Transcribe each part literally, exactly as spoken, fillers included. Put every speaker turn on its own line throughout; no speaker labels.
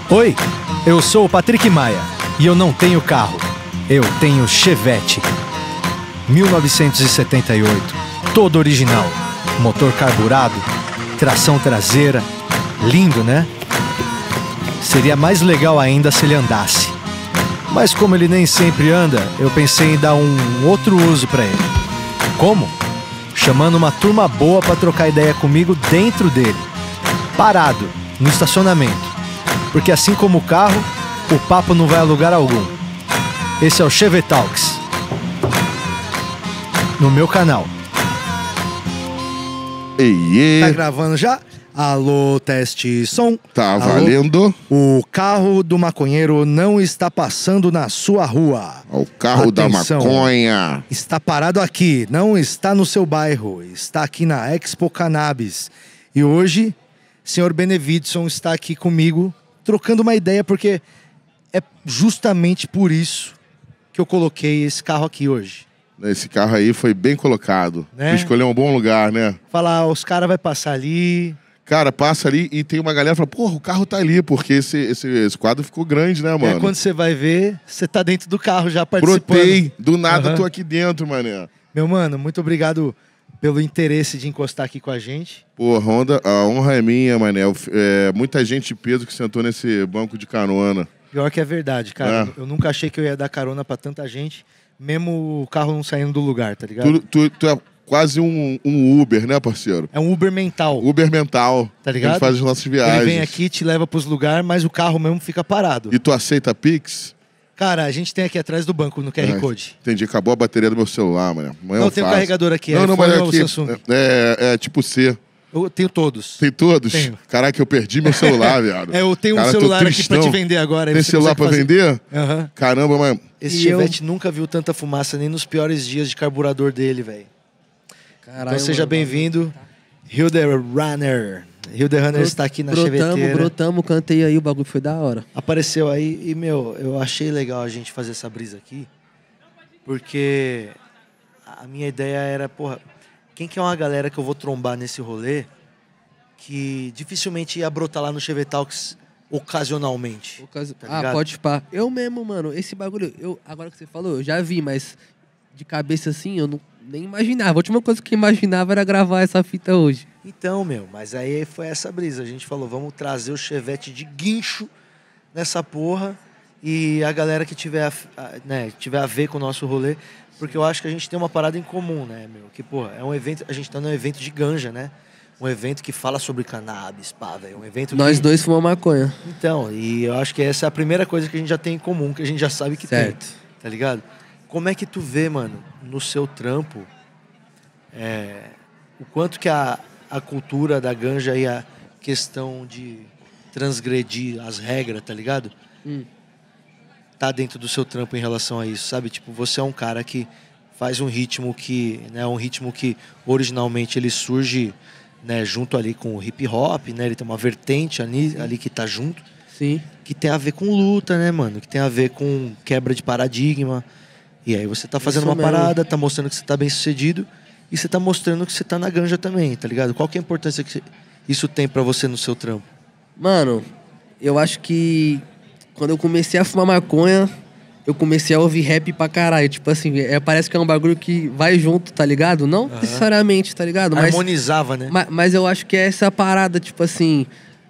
Oi, eu sou o Patrick Maia e eu não tenho carro, eu tenho Chevette. mil novecentos e setenta e oito, todo original, motor carburado, tração traseira, lindo, né? Seria mais legal ainda se ele andasse. Mas como ele nem sempre anda, eu pensei em dar um outro uso para ele. Como? Chamando uma turma boa para trocar ideia comigo dentro dele, parado, no estacionamento. Porque assim como o carro, o papo não vai a lugar algum. Esse é o Chevette Talks, no meu canal.
Ei,
Tá gravando já? Alô, teste som.
tá
Alô?
valendo.
O carro do maconheiro não está passando na sua rua.
O carro
Atenção.
da maconha.
Está parado aqui, não está no seu bairro. Está aqui na Expo Cannabis. E hoje, senhor Benevidson está aqui comigo, trocando uma ideia, porque é justamente por isso que eu coloquei esse carro aqui hoje.
Esse carro aí foi bem colocado.
Né?
Tu escolheu um bom lugar, né?
Falar, os caras vão passar ali.
Cara, passa ali e tem uma galera que fala, porra, o carro tá ali, porque esse, esse, esse quadro ficou grande, né, mano?
É quando você vai ver, você tá dentro do carro já participando.
Brotei, do nada
Uhum.
tô aqui dentro, mané.
Meu mano, muito obrigado pelo interesse de encostar aqui com a gente.
Porra, a honra, a honra é minha, mané. É, muita gente de peso que sentou nesse banco de carona.
Pior que é verdade, cara.
É.
Eu nunca achei que eu ia dar carona pra tanta gente, mesmo o carro não saindo do lugar, tá ligado?
Tu, tu, tu é quase um, um Uber, né, parceiro?
É um Uber mental.
Uber mental.
Tá ligado?
A gente faz as nossas viagens.
Ele vem aqui, te leva pros lugares, mas o carro mesmo fica parado.
E tu aceita Pix?
Cara, a gente tem aqui atrás do banco, no Q R
É,
Code.
Entendi, acabou a bateria do meu celular, mano. Amanhã
Não,
eu
tem um
faço.
carregador aqui,
Não,
é
não, mas
iPhone ou
aqui
Samsung?
é, é tipo C.
Eu tenho todos.
Tem todos?
Tenho.
Caraca, eu perdi meu celular, viado.
É, eu tenho um
Cara, tô
celular aqui pra
tristão.
te vender agora. aí
Tem
você
celular
consegue
pra
fazer.
vender?
Aham.
Caramba, mas...
Esse
E
Chevette nunca viu tanta fumaça nem nos piores dias de carburador dele, velho.
Caralho,
Então seja
mano,
bem-vindo, Hilder Runner. Hilder Runner está aqui na
brotamos,
cheveteira.
brotamos, cantei aí, o bagulho foi da hora.
Apareceu aí e, meu, eu achei legal a gente fazer essa brisa aqui, porque a minha ideia era, porra, quem que é uma galera que eu vou trombar nesse rolê que dificilmente ia brotar lá no Chevette Talks ocasionalmente?
Ocasi-
Tá
ah,
ligado?
pode pá. Eu mesmo, mano, esse bagulho, eu, agora que você falou, eu já vi, mas de cabeça assim, eu não, nem imaginava. A última coisa que eu imaginava era gravar essa fita hoje.
Então, meu, mas aí foi essa brisa. A gente falou, vamos trazer o Chevette de guincho nessa porra e a galera que tiver a, a- né, tiver a ver com o nosso rolê, porque eu acho que a gente tem uma parada em comum, né, meu? Que, porra, é um evento, a gente tá num evento de ganja, né? Um evento que fala sobre cannabis, pá, velho. Um evento
Nós
que...
dois fumamos maconha.
Então, e eu acho que essa é a primeira coisa que a gente já tem em comum, que a gente já sabe que
Certo.
tem, tá ligado? Como é que tu vê, mano, no seu trampo, é, o quanto que a, a cultura da ganja e a questão de transgredir as regras, tá ligado?
Hum.
Tá dentro do seu trampo em relação a isso, sabe? Tipo, você é um cara que faz um ritmo que, né, um ritmo que originalmente ele surge, né, junto ali com o hip hop, né? Ele tem uma vertente ali, ali que tá junto,
Sim.
que tem a ver com luta, né, mano? Que tem a ver com quebra de paradigma. E aí você tá fazendo
Isso
uma
mesmo.
parada, tá mostrando que você tá bem sucedido e você tá mostrando que você tá na ganja também, tá ligado? Qual que é a importância que isso tem pra você no seu trampo?
Mano, eu acho que quando eu comecei a fumar maconha, eu comecei a ouvir rap pra caralho. Tipo assim, é, parece que é um bagulho que vai junto, tá ligado? Não
Aham.
necessariamente, tá ligado? Mas,
Harmonizava, né?
ma- mas eu acho que é essa parada, tipo assim...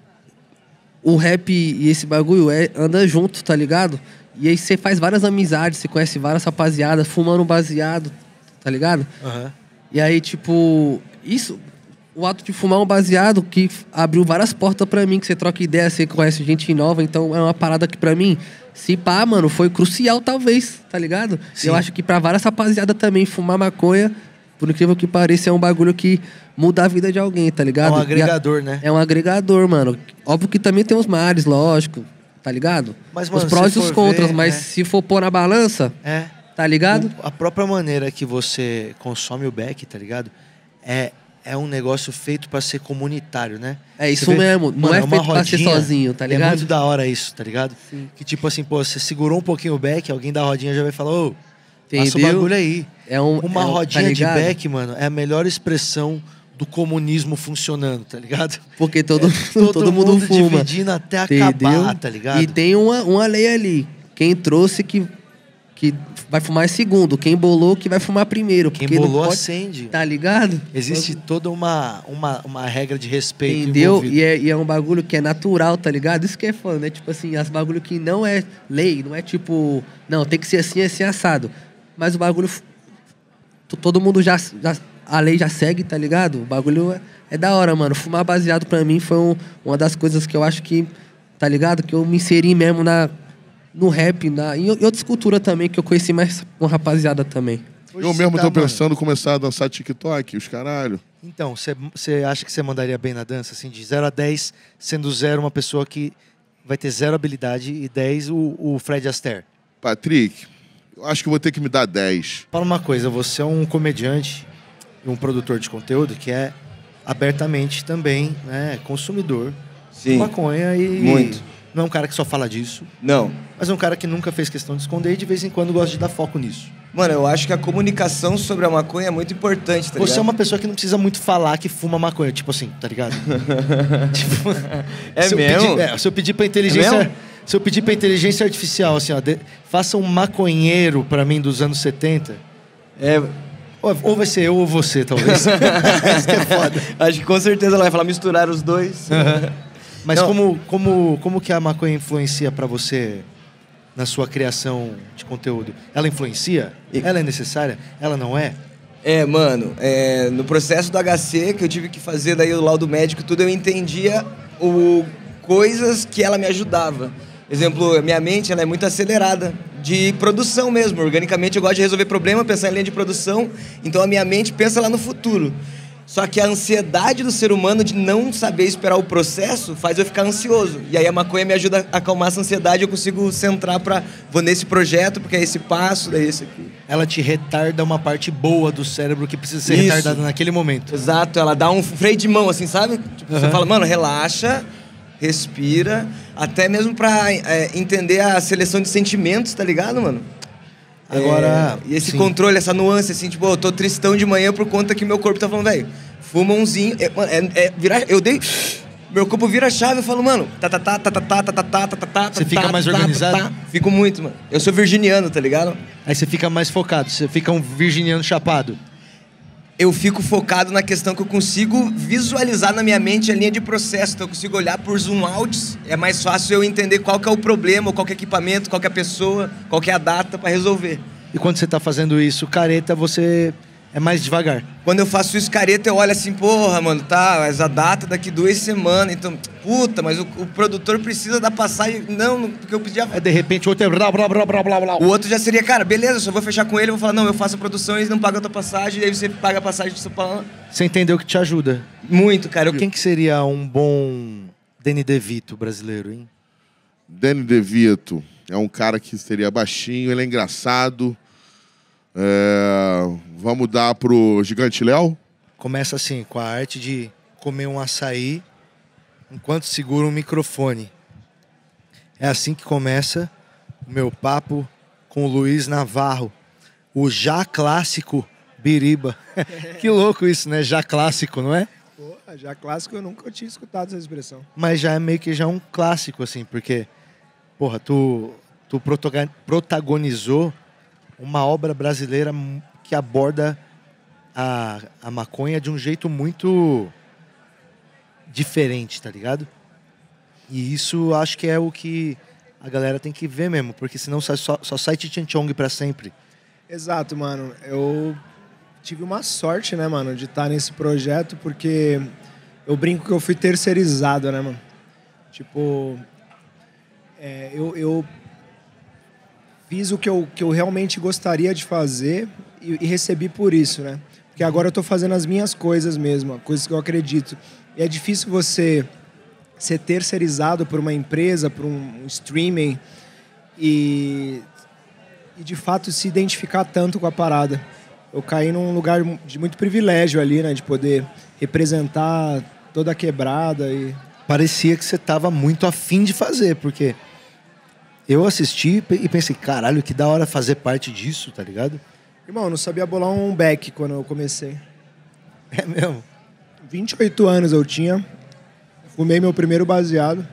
O rap e esse bagulho é, anda junto, tá ligado? E aí você faz várias amizades, você conhece várias rapaziadas, fumando baseado, tá ligado?
Aham.
E aí, tipo, isso, o ato de fumar um baseado que abriu várias portas pra mim, que você troca ideia, você conhece gente nova, então é uma parada que pra mim, se pá, mano, foi crucial talvez, tá ligado?
Sim.
Eu acho que pra várias rapaziadas também, fumar maconha, por incrível que pareça, é um bagulho que muda a vida de alguém, tá
É
ligado?
um
E a-
agregador, né?
É um agregador, mano. Óbvio que também tem os males, lógico, tá ligado?
Mas, mano,
os prós
se
e os
for
contras,
ver,
mas
é.
se for pôr na balança,
É.
tá ligado?
O- a própria maneira que você consome o beck, tá ligado? É, é um negócio feito pra ser comunitário, né?
É isso
Você vê-
mesmo, não
Mano,
é
uma
feito pra ser
rodinha,
sozinho, tá
É
ligado?
muito da hora isso, tá ligado?
Sim.
Que tipo assim, pô, você segurou um pouquinho o beck, alguém da rodinha já vai falar, ô, passa o
Entendeu?
bagulho aí.
É um,
Uma
é um- tá
rodinha de
ligado?
beck, mano, é a melhor expressão do comunismo funcionando, tá ligado?
Porque todo,
É, todo,
todo mundo,
mundo
fuma.
dividindo até
Entendeu?
acabar, tá ligado?
E tem uma, uma lei ali. Quem trouxe que, que vai fumar é segundo. Quem bolou que vai fumar primeiro.
Quem
porque não
bolou
pode,
acende.
Tá ligado?
Existe toda uma, uma, uma regra de respeito
Entendeu?
envolvida.
E é, e é um bagulho que é natural, tá ligado? Isso que é foda, né? Tipo assim, as bagulho que não é lei, não é tipo... Não, tem que ser assim, assim, assado. Mas o bagulho... t- Todo mundo já, já... A lei já segue, tá ligado? O bagulho é, é da hora, mano. Fumar baseado pra mim foi um- uma das coisas que eu acho que... Tá ligado? Que eu me inseri mesmo na, no rap, na, em, em outras culturas também, que eu conheci mais uma rapaziada também.
Eu mesmo tô pensando em começar a dançar TikTok, os caralho.
Então, você acha que você mandaria bem na dança, assim, de zero a dez, sendo zero uma pessoa que vai ter zero habilidade e dez o, o Fred Astaire?
Patrick, eu acho que eu vou ter que me dar dez.
Fala uma coisa, você é um comediante e um produtor de conteúdo que é abertamente também, né, consumidor de
Sim,
maconha e...
muito.
Não é um cara que só fala disso,
Não.
mas é um cara que nunca fez questão de esconder e de vez em quando gosta de dar foco nisso.
Mano, eu acho que a comunicação sobre a maconha é muito importante, tá
Você
ligado?
é uma pessoa que não precisa muito falar que fuma maconha, tipo assim, tá ligado? Tipo,
É
se eu
mesmo?
pedir- é, se eu pedir pra inteligência,
É mesmo?
se eu pedir pra inteligência artificial, assim, ó, de- faça um maconheiro pra mim dos anos setenta,
É,
ou, ou vai ser eu ou você, talvez. Isso que é foda.
acho que com certeza ela vai falar misturar os dois.
Mas
Não.
como, como, como que a maconha influencia pra você na sua criação de conteúdo? Ela influencia?
E-
Ela é necessária? Ela não é?
É, mano, é, no processo do H C, que eu tive que fazer daí o laudo médico e tudo, eu entendia o, coisas que ela me ajudava. Exemplo, minha mente ela é muito acelerada, de produção mesmo. Organicamente eu gosto de resolver problema, pensar em linha de produção, então a minha mente pensa lá no futuro. Só que a ansiedade do ser humano de não saber esperar o processo faz eu ficar ansioso. E aí a maconha me ajuda a acalmar essa ansiedade, eu consigo centrar pra... Vou nesse projeto, porque é esse passo, daí esse aqui.
Ela te retarda uma parte boa do cérebro que precisa ser
Isso.
retardada naquele momento.
Exato, ela dá um freio de mão, assim, sabe? Tipo, você
Aham.
fala, mano, relaxa, respira, até mesmo pra é, entender a seleção de sentimentos, tá ligado, mano?
Agora,
É, e esse
sim.
controle, essa nuance, assim, tipo, eu tô tristão de manhã por conta que meu corpo tá falando, velho, fuma umzinho. É, mano, é, é virar, eu dei. Meu corpo vira a chave, eu falo, mano, tá, tá, tá, tá, tá, tá, tá, tá, tá, tá, tá,
Você fica
tá,
mais
tá,
organizado?
tá, tá. Fico muito, mano. Eu sou virginiano, tá ligado?
Aí você fica mais focado, você fica um virginiano chapado.
Eu fico focado na questão que eu consigo visualizar na minha mente a linha de processo. Então eu consigo olhar por zoom outs. É mais fácil eu entender qual que é o problema, qual que é o equipamento, qual que é a pessoa, qual que é a data pra resolver.
E quando você tá fazendo isso, careta, você é mais devagar.
Quando eu faço isso careta, eu olho assim, porra, mano, tá, mas a data daqui duas semanas, então, puta, mas o, o produtor precisa da passagem. Não, não, porque eu podia...
Aí de repente o outro é blá blá blá blá blá blá.
O outro já seria, cara, beleza, eu só vou fechar com ele, eu vou falar, não, eu faço a produção, eles não pagam a tua passagem, e aí você paga a passagem de São Paulo.
Você entendeu que te ajuda.
Muito, cara. Eu...
Quem que seria um bom Danny DeVito brasileiro, hein?
Danny DeVito é um cara que seria baixinho, ele é engraçado. É, vamos dar pro Gigante Léo?
Começa assim, com a arte de comer um açaí enquanto segura um microfone. É assim que começa o meu papo com o Luiz Navarro, o já clássico Biriba. Que louco isso, né? Já clássico, não é?
Porra, já clássico eu nunca tinha escutado essa expressão.
Mas já é meio que já um clássico, assim, porque, porra, tu, tu protaga- protagonizou uma obra brasileira que aborda a, a maconha de um jeito muito diferente, tá ligado? E isso acho que é o que a galera tem que ver mesmo, porque senão sai- só, só sai Chichanchong pra sempre.
Exato, mano. Eu tive uma sorte, né, mano, de estar nesse projeto, porque eu brinco que eu fui terceirizado, né, mano? Tipo, é, eu, eu fiz o que eu, que eu realmente gostaria de fazer e, e recebi por isso, né? Porque agora eu tô fazendo as minhas coisas mesmo, coisas que eu acredito. E é difícil você ser terceirizado por uma empresa, por um streaming e, e de fato se identificar tanto com a parada. Eu caí num lugar de muito privilégio ali, né? De poder representar toda a quebrada e...
Parecia que você tava muito afim de fazer, porque eu assisti e pensei, caralho, que da hora fazer parte disso, tá ligado?
Irmão, eu não sabia bolar um back quando eu comecei.
É mesmo.
vinte e oito anos eu tinha. Fumei meu primeiro baseado.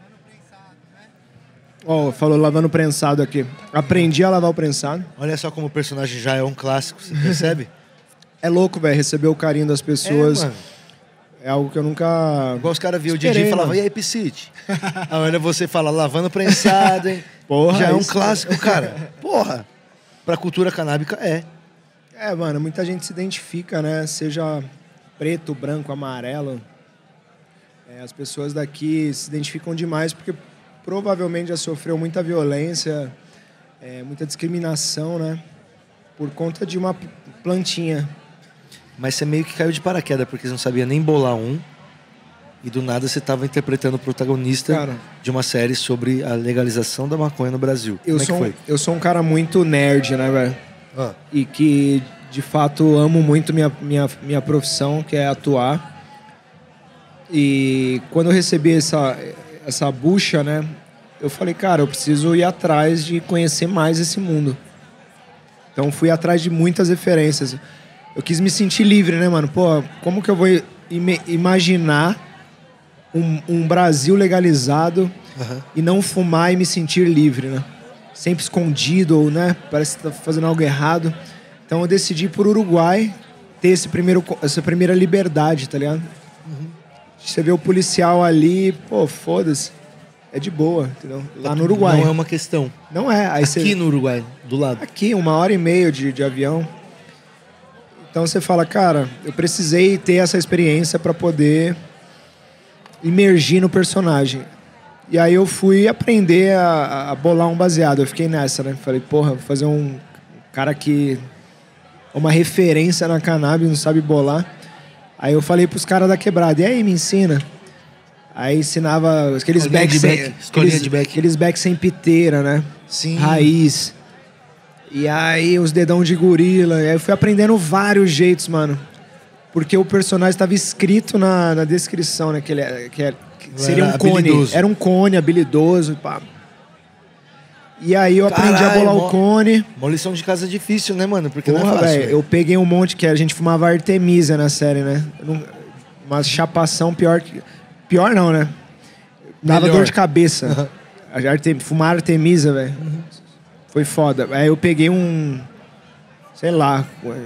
Ó, oh, falou lavando prensado aqui. Aprendi a lavar o prensado.
Olha só como o personagem já é um clássico, você percebe?
É louco, velho, receber o carinho das pessoas.
É, mano.
É algo que eu nunca...
Igual os caras viam o
Esperei,
Didi e falavam,
mano.
e aí, Piscite? Aí olha você fala, lavando prensado, hein?
Porra,
já é um
isso-
clássico, cara. Porra. Pra cultura canábica, é.
É, mano, muita gente se identifica, né? Seja preto, branco, amarelo. É, as pessoas daqui se identificam demais porque provavelmente já sofreu muita violência, é, muita discriminação, né? Por conta de uma plantinha.
Mas você meio que caiu de paraquedas, porque você não sabia nem bolar um. E do nada você tava interpretando o protagonista
Cara,
de uma série sobre a legalização da maconha no Brasil.
eu
Como é
sou,
que
um-
foi?
eu sou um cara muito nerd, né, velho?
Ah,
E que, de fato, amo muito minha, minha, minha profissão, que é atuar. E quando eu recebi essa, essa bucha, né, eu falei, cara, eu preciso ir atrás de conhecer mais esse mundo. Então fui atrás de muitas referências. Eu quis me sentir livre, né, mano? Pô, como que eu vou ime- imaginar um, um Brasil legalizado
aham.
e não fumar e me sentir livre, né? Sempre escondido, ou, né? Parece que tá fazendo algo errado. Então eu decidi ir por Uruguai ter esse primeiro, co- essa primeira liberdade, tá ligado? Você vê o policial ali, pô, foda-se. É de boa, entendeu? Lá no Uruguai.
Não é uma questão.
Não é. Aí
Aqui
você...
no Uruguai, do lado.
Aqui, uma hora e meia de, de avião. Então você fala, cara, eu precisei ter essa experiência para poder imergir no personagem. E aí eu fui aprender a, a bolar um baseado. Eu fiquei nessa, né? Falei, porra, vou fazer um cara que é uma referência na cannabis, não sabe bolar. Aí eu falei pros caras da quebrada, e aí, me ensina? Aí ensinava aqueles
Escolinha
backs
de
sem,
back, escolinha
aqueles,
de back.
aqueles backs sem piteira, né?
Sim.
Raiz. E aí os dedão de gorila. E aí eu fui aprendendo vários jeitos, mano. Porque o personagem estava escrito na, na descrição, né? Que ele é, que é- que seria
Era
um cone.
habilidoso.
Era um cone habilidoso. Pá. E aí eu aprendi a
Caralho,
bolar
mó-
o cone.
Uma lição de casa difícil, né, mano? Porque não é
Porra,
fácil.
velho,
velho.
eu peguei um monte que a gente fumava Artemisia na série, né? Eu não- Uma chapação pior que... Pior não, né? Dava
Melhor.
dor de cabeça. A Arte... Fumar Artemisia, velho. Foi foda. Aí eu peguei um... Sei lá...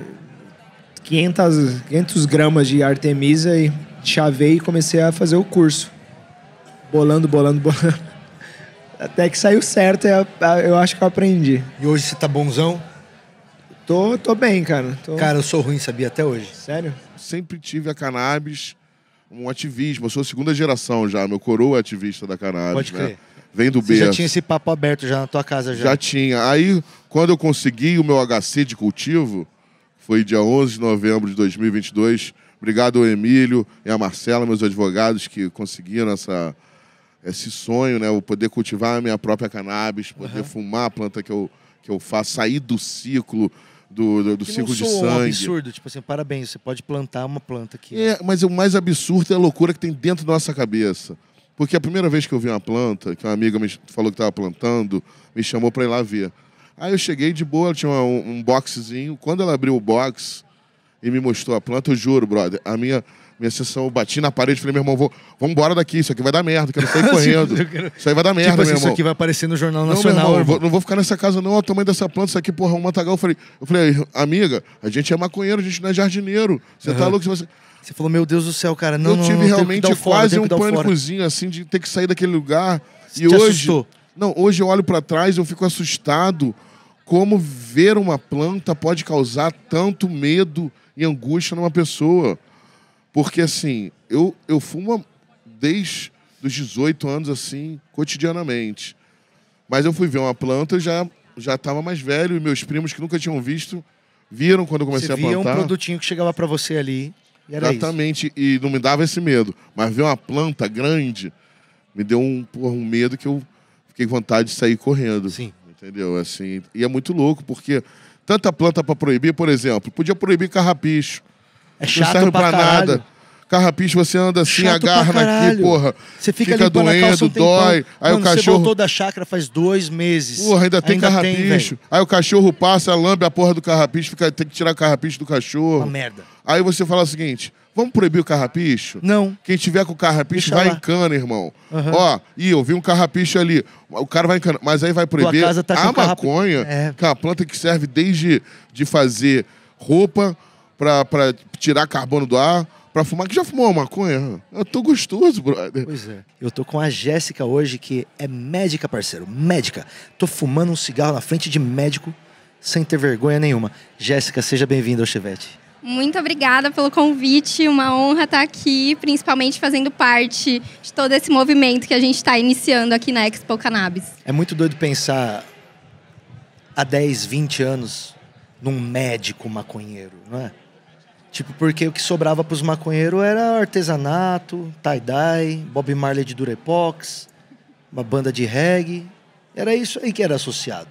quinhentos, quinhentos gramas de Artemisia e chavei e comecei a fazer o curso. Bolando, bolando, bolando. Até que saiu certo, eu, eu acho que eu aprendi.
E hoje você tá bonzão?
Tô, tô bem, cara. Tô...
Cara, eu sou ruim, sabia? Até hoje.
Sério?
Sempre tive a cannabis, um ativismo. Eu sou segunda geração já. Meu coroa é ativista da cannabis.
Pode
né?
crer.
Vem do
Você
berço.
já tinha esse papo aberto já na tua casa já?
Já tinha. Aí, quando eu consegui o meu H C de cultivo, foi dia onze de novembro de dois mil e vinte e dois. Obrigado ao Emílio e a Marcela, meus advogados, que conseguiram essa, esse sonho, né? Eu poder cultivar a minha própria cannabis, poder
Uhum.
fumar a planta que eu, que eu faço, sair do ciclo, do, do, do
Que
ciclo
não
de
soa um
sangue.
absurdo, tipo assim, parabéns, você pode plantar uma planta aqui.
É, mas o mais absurdo é a loucura que tem dentro da nossa cabeça. Porque a primeira vez que eu vi uma planta, que uma amiga me falou que estava plantando, me chamou para ir lá ver. Aí eu cheguei de boa, tinha um, um boxezinho. Quando ela abriu o box e me mostrou a planta, eu juro, brother, a minha, minha sessão, eu bati na parede e falei, meu irmão, vou, vamos embora daqui, isso aqui vai dar merda, quero sair correndo. Isso aí vai dar merda,
Tipo assim,
meu
isso
irmão.
aqui vai aparecer no Jornal
Não, meu
Nacional.
irmão, eu
irmão.
vou- não vou ficar nessa casa não, olha o tamanho dessa planta, isso aqui, porra, um matagal. Eu falei, eu falei, amiga, a gente é maconheiro, a gente não é jardineiro. Você tá
Uhum.
louco? Você...
Você falou, meu Deus do céu, cara, não,
eu
não,
tive
não, tenho que
realmente
dar o fora,
quase
tenho
um
que dar o fora.
pânicozinho, assim, de ter que sair daquele lugar.
Você
E
te
hoje...
assustou?
Não, hoje eu olho pra trás e eu fico assustado como ver uma planta pode causar tanto medo e angústia numa pessoa. Porque, assim, eu, eu fumo desde os dezoito anos, assim, cotidianamente. Mas eu fui ver uma planta e já já estava mais velho, e meus primos que nunca tinham visto, viram quando eu comecei
Você
a
via
plantar.
um produtinho que chegava pra você ali e era isso.
Exatamente, e não me dava esse medo. Mas ver uma planta grande me deu um, porra, um medo que eu fiquei com vontade de sair correndo.
Sim.
Entendeu? Assim, e é muito louco, porque tanta planta para proibir, por exemplo, podia proibir carrapicho.
É
Não
chato
serve
pra
pra
caralho.
nada. Carrapicho, você anda assim,
Chato pra
agarra aqui,
caralho.
porra.
Você fica,
fica
limpando a calça
doendo,
um tempão.
dói. Aí
Mano,
o
você
cachorro.
voltou da chácara faz dois meses.
Porra, ainda tem
Ainda
carrapicho.
velho.
Aí o cachorro passa, lambe a porra do carrapicho, fica, tem que tirar o carrapicho do cachorro.
Uma merda.
Aí você fala o seguinte: Vamos proibir o carrapicho?
Não.
Quem tiver com carrapicho
Deixa
vai
lá.
em cana, irmão.
Aham.
Ó, ih, eu vi um carrapicho ali. O cara vai em cana. Mas aí vai proibir
casa tá
a
com carrapi-
maconha,
É.
que é uma planta que serve desde de fazer roupa pra, pra tirar carbono do ar, pra fumar. Que já fumou uma maconha? Eu tô gostoso, brother.
Pois é. Eu tô com a Jéssica hoje, que é médica, parceiro. Médica. Tô fumando um cigarro na frente de médico, sem ter vergonha nenhuma. Jéssica, seja bem-vinda ao Chevette.
Muito obrigada pelo convite, uma honra estar aqui, principalmente fazendo parte de todo esse movimento que a gente está iniciando aqui na Expo Cannabis.
É muito doido pensar há dez, vinte anos num médico maconheiro, não é? Tipo, porque o que sobrava pros maconheiros era artesanato, tie-dye, Bob Marley de Durepox, uma banda de reggae. Era isso aí que era associado.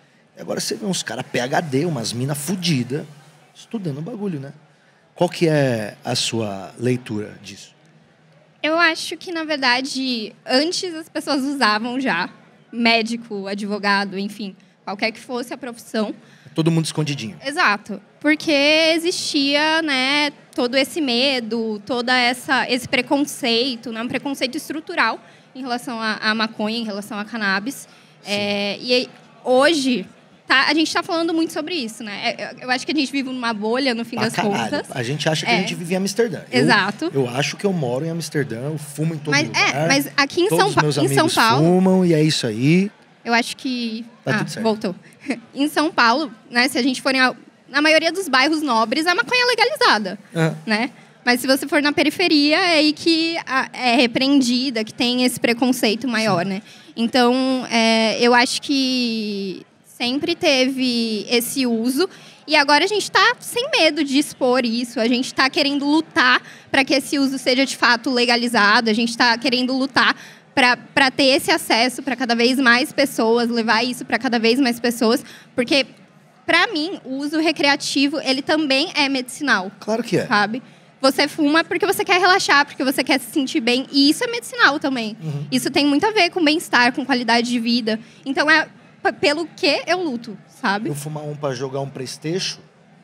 E agora você vê uns caras P H D, umas minas fodidas, estudando o bagulho, né? Qual que é a sua leitura disso?
Eu acho que, na verdade, antes as pessoas usavam já médico, advogado, enfim, qualquer que fosse a profissão.
Todo mundo escondidinho.
Exato, porque existia, né, todo esse medo, toda essa esse preconceito, né, um preconceito estrutural em relação à, à maconha, em relação à cannabis. É, e aí, hoje tá, a gente está falando muito sobre isso, né? Eu, eu acho que a gente vive numa bolha, no fim
Pra
das
caralho.
contas.
A gente acha que
É.
a gente vive em Amsterdã. Eu-
Exato.
Eu, acho que eu moro em Amsterdã, eu fumo em todo
Mas,
lugar.
é, mas aqui em
Todos
São,
os
Pa-
meus
em São
amigos
Paulo,
fumam e é isso aí.
eu acho que...
Tá
ah,
tudo certo.
voltou. Em São Paulo, né, se a gente for em, a- na maioria dos bairros nobres, a maconha é legalizada,
Ah.
né? Mas se você for na periferia, é aí que a- é repreendida, que tem esse preconceito maior, né? Então, é, eu acho que sempre teve esse uso. E agora a gente está sem medo de expor isso. A gente está querendo lutar para que esse uso seja de fato legalizado. A gente está querendo lutar para ter esse acesso para cada vez mais pessoas, levar isso para cada vez mais pessoas. Porque, para mim, o uso recreativo, ele também é medicinal.
Claro que é.
Sabe? Você fuma porque você quer relaxar, porque você quer se sentir bem. E isso é medicinal também.
Uhum.
Isso tem muito a ver com bem-estar, com qualidade de vida. Então, é p- pelo que eu luto, sabe?
Eu fumar um pra jogar um Playstation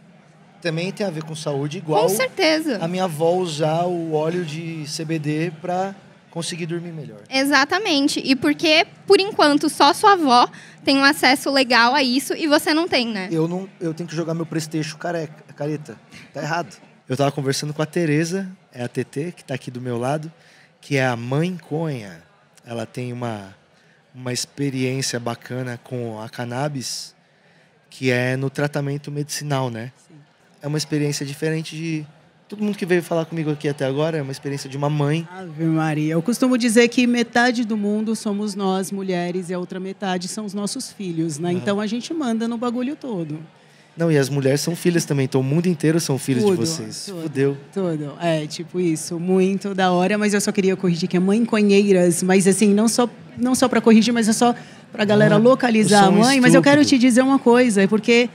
também tem a ver com saúde, igual
Com certeza.
a minha avó usar o óleo de C B D pra conseguir dormir melhor.
Exatamente. E porque, por enquanto, só sua avó tem um acesso legal a isso e você não tem, né?
Eu não, eu tenho que jogar meu Playstation careca, careta. Tá errado. Eu tava conversando com a Tereza, é a T T, que tá aqui do meu lado, que é a mãe conha. Ela tem uma, uma experiência bacana com a cannabis, que é no tratamento medicinal, né? É uma experiência diferente de... Todo mundo que veio falar comigo aqui até agora é uma experiência de uma mãe.
Ave Maria. Eu costumo dizer que metade do mundo somos nós, mulheres, e a outra metade são os nossos filhos, né? Então a gente manda no bagulho todo.
Não, e as mulheres são filhas também, então o mundo inteiro são filhos de
Tudo,
vocês.
tudo.
Fudeu.
Tudo. É, tipo isso. Muito da hora, mas eu só queria corrigir que é mãe conheiras, mas assim, não só, não só para corrigir, mas é só pra galera
Ah,
localizar
eu
a
sou um
mãe. Mas eu quero
estúpido.
te dizer uma coisa, é porque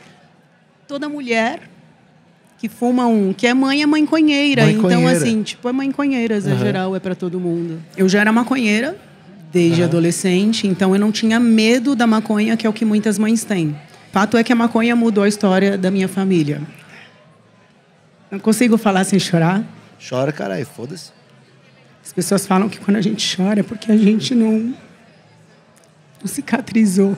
toda mulher que fuma um, que é mãe, é mãe conheira.
Mãe
então,
conheira.
assim, tipo, é mãe conheiras,
Aham.
em geral, é para todo mundo. Eu já era maconheira desde
Aham.
adolescente, então eu não tinha medo da maconha, que é o que muitas mães têm. Fato é que a maconha mudou a história da minha família. Não consigo falar sem chorar.
Chora, caralho, foda-se.
As pessoas falam que quando a gente chora é porque a gente não, não cicatrizou.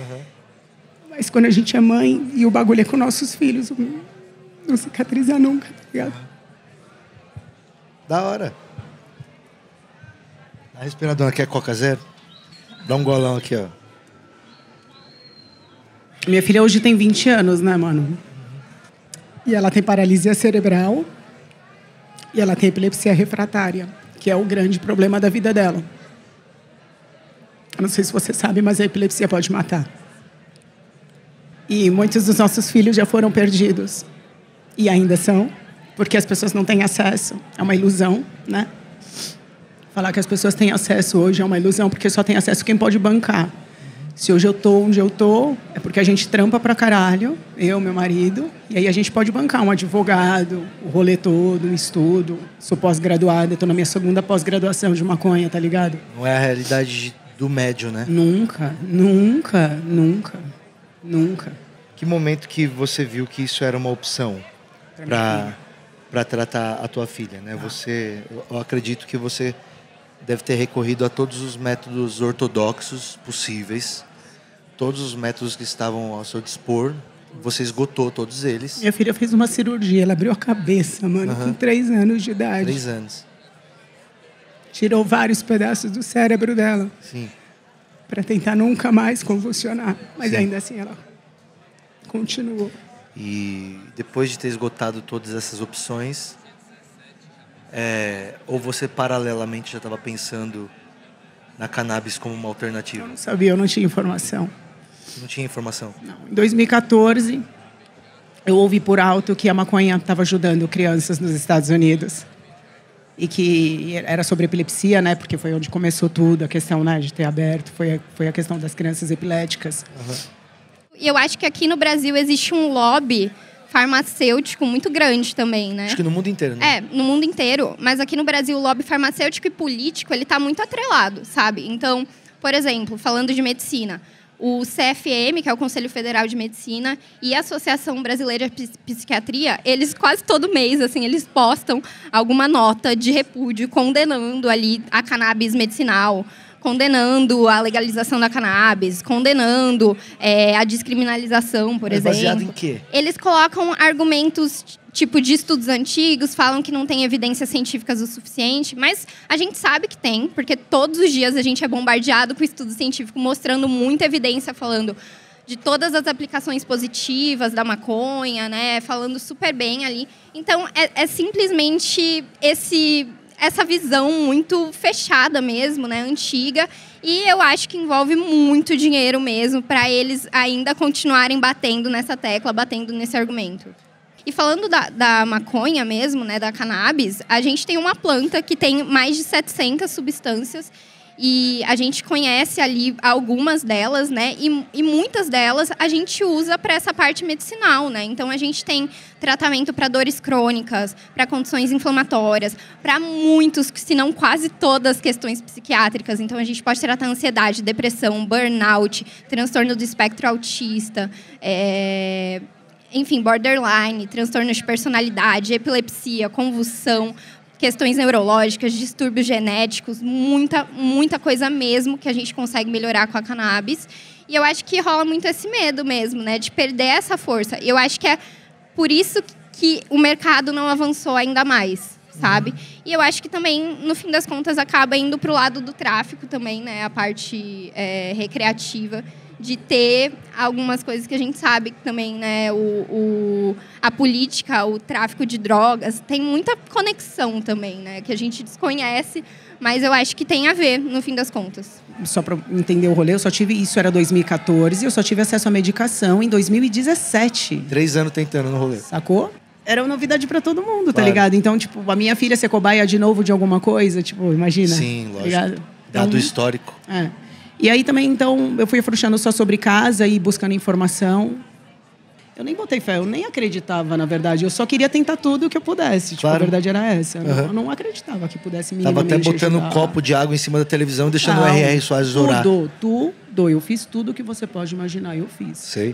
Mas quando a gente é mãe e o bagulho é com nossos filhos, não cicatriza nunca, tá ligado?
Da hora. A respiradora quer Coca Zero? Dá um golão aqui, ó.
Minha filha hoje tem vinte anos, né, mano? E ela tem paralisia cerebral e ela tem epilepsia refratária, que é o grande problema da vida dela. Eu não sei se você sabe, mas a epilepsia pode matar. E muitos dos nossos filhos já foram perdidos. E ainda são, porque as pessoas não têm acesso. É uma ilusão, né? Falar que as pessoas têm acesso hoje é uma ilusão, porque só tem acesso quem pode bancar. Se hoje eu tô onde eu tô, é porque a gente trampa pra caralho, eu, meu marido, e aí a gente pode bancar um advogado, o rolê todo, um estudo. Sou pós-graduada, tô na minha segunda pós-graduação de maconha, tá ligado?
Não é a realidade do médio, né?
Nunca, nunca, nunca, nunca.
Que momento que você viu que isso era uma opção pra, para tratar a tua filha, né? Você, eu acredito que você deve ter recorrido a todos os métodos ortodoxos possíveis, todos os métodos que estavam ao seu dispor. Você esgotou todos eles.
Minha filha fez uma cirurgia, ela abriu a cabeça, mano,
Uhum.
com três anos de idade.
Três anos.
Tirou vários pedaços do cérebro dela
Sim.
para tentar nunca mais convulsionar. Mas
Sim.
ainda assim ela continuou.
E depois de ter esgotado todas essas opções, é, ou você paralelamente já estava pensando na cannabis como uma alternativa?
Eu não sabia, eu não tinha informação.
Não tinha informação?
Não. Em dois mil e quatorze, eu ouvi por alto que a maconha estava ajudando crianças nos Estados Unidos. E que era sobre epilepsia, né? Porque foi onde começou tudo, a questão, né, de ter aberto. Foi a, foi a questão das crianças epiléticas.
Uhum.
E eu acho que aqui no Brasil existe um lobby farmacêutico muito grande também, né?
Acho que no mundo inteiro, né?
É, no mundo inteiro. Mas aqui no Brasil, o lobby farmacêutico e político, ele tá muito atrelado, sabe? Então, por exemplo, falando de medicina, o C F M, que é o Conselho Federal de Medicina, e a Associação Brasileira de Psiquiatria, eles quase todo mês, assim, eles postam alguma nota de repúdio condenando ali a cannabis medicinal, condenando a legalização da cannabis, condenando é, a descriminalização, por
Mas
exemplo.
baseado em quê?
Eles colocam argumentos tipo de estudos antigos, falam que não tem evidências científicas o suficiente, mas a gente sabe que tem, porque todos os dias a gente é bombardeado com estudo científico mostrando muita evidência, falando de todas as aplicações positivas da maconha, né? Falando super bem ali. Então, é, é simplesmente esse... essa visão muito fechada mesmo, né, antiga, e eu acho que envolve muito dinheiro mesmo para eles ainda continuarem batendo nessa tecla, batendo nesse argumento. E falando da, da maconha mesmo, né, da cannabis, a gente tem uma planta que tem mais de setecentas substâncias e a gente conhece ali algumas delas, né? E, e muitas delas a gente usa para essa parte medicinal, né? Então a gente tem tratamento para dores crônicas, para condições inflamatórias, para muitos, se não quase todas as questões psiquiátricas. Então a gente pode tratar ansiedade, depressão, burnout, transtorno do espectro autista, é... enfim, borderline, transtornos de personalidade, epilepsia, convulsão, questões neurológicas, distúrbios genéticos, muita, muita coisa mesmo que a gente consegue melhorar com a cannabis. E eu acho que rola muito esse medo mesmo, né, de perder essa força. Eu acho que é por isso que o mercado não avançou ainda mais, sabe? E eu acho que também, no fim das contas, acaba indo para o lado do tráfico também, né, a parte é, recreativa, de ter algumas coisas que a gente sabe que também, né, o, o, a política, o tráfico de drogas, tem muita conexão também, né, que a gente desconhece, mas eu acho que tem a ver, no fim das contas.
Só para entender o rolê, eu só tive, isso era dois mil e quatorze, eu só tive acesso à medicação em dois mil e dezessete.
Três anos tentando no rolê.
Sacou? Era uma novidade para todo mundo, tá
Claro.
ligado? Então, tipo, a minha filha ser cobaia de novo de alguma coisa, tipo, imagina.
Sim,
tá
lógico.
ligado?
Dado
Então,
histórico.
É. E aí também, então, eu fui afrouxando só sobre casa e buscando informação. Eu nem botei fé, eu nem acreditava, na verdade. Eu só queria tentar tudo que eu pudesse. Tipo,
Claro.
a verdade era essa.
Uhum.
Eu não acreditava que pudesse
Tava
minimamente
até botando um
ajudar.
copo de água em cima da televisão, deixando o
Não,
R R Soares orar.
Tudo, tudo. Eu fiz tudo que você pode imaginar, eu fiz.
Sei.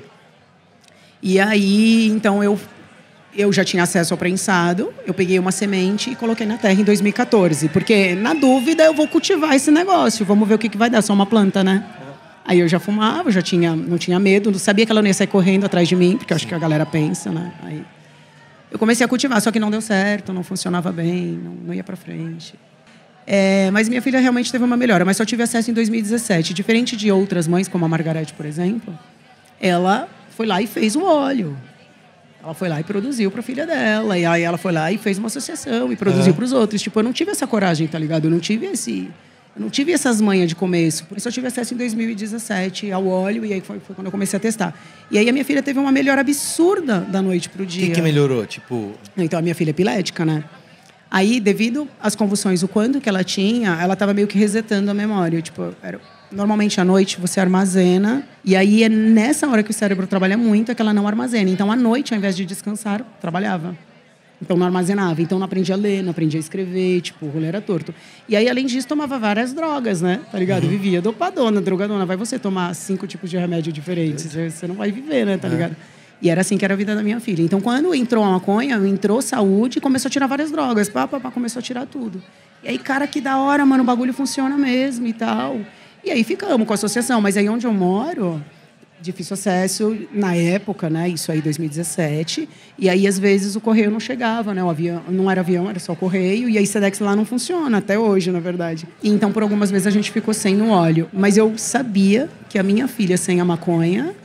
E aí, então, eu, eu já tinha acesso ao prensado, eu peguei uma semente e coloquei na terra em dois mil e quatorze. Porque, na dúvida, eu vou cultivar esse negócio. Vamos ver o que, que vai dar, só uma planta, né? Aí eu já fumava, já tinha, não tinha medo, não sabia que ela não ia sair correndo atrás de mim, porque eu acho que a galera pensa, né? Aí eu comecei a cultivar, só que não deu certo, não funcionava bem, não, não ia pra frente. É, mas minha filha realmente teve uma melhora, mas só tive acesso em dois mil e dezessete. Diferente de outras mães, como a Margarete, por exemplo, ela foi lá e fez o óleo. Ela foi lá e produziu para a filha dela. E aí ela foi lá e fez uma associação e produziu
Uhum.
para os outros. Tipo, eu não tive essa coragem, tá ligado? Eu não tive esse... Eu não tive essas manhas de começo. Por isso eu tive acesso em dois mil e dezessete ao óleo. E aí foi, foi quando eu comecei a testar. E aí a minha filha teve uma melhora absurda da noite pro
O
dia.
que, que melhorou? Tipo,
Então, a minha filha é epilética, né? Aí, devido às convulsões, o quanto que ela tinha, ela estava meio que resetando a memória. Tipo, era... Normalmente, à noite, você armazena. E aí, é nessa hora que o cérebro trabalha muito, é que ela não armazena. Então, à noite, ao invés de descansar, trabalhava. Então, não armazenava. Então, não aprendia a ler, não aprendia a escrever. Tipo, o rolê era torto. E aí, além disso, tomava várias drogas, né? Tá ligado? Vivia dopadona, drogadona. Vai você tomar cinco tipos de remédio diferentes. Você não vai viver, né? Tá ligado? E era assim que era a vida da minha filha. Então, quando entrou a maconha, entrou saúde e começou a tirar várias drogas. Pá, pá, pá, começou a tirar tudo. E aí, cara, que da hora, mano, o bagulho funciona mesmo e tal. E aí ficamos com a associação. Mas aí onde eu moro, difícil acesso na época, né? Isso aí, dois mil e dezessete. E aí, às vezes, o correio não chegava, né? O avião, não era avião, era só correio. E aí, Sedex lá não funciona, até hoje, na verdade. E então, por algumas vezes, a gente ficou sem no óleo. Mas eu sabia que a minha filha sem a maconha,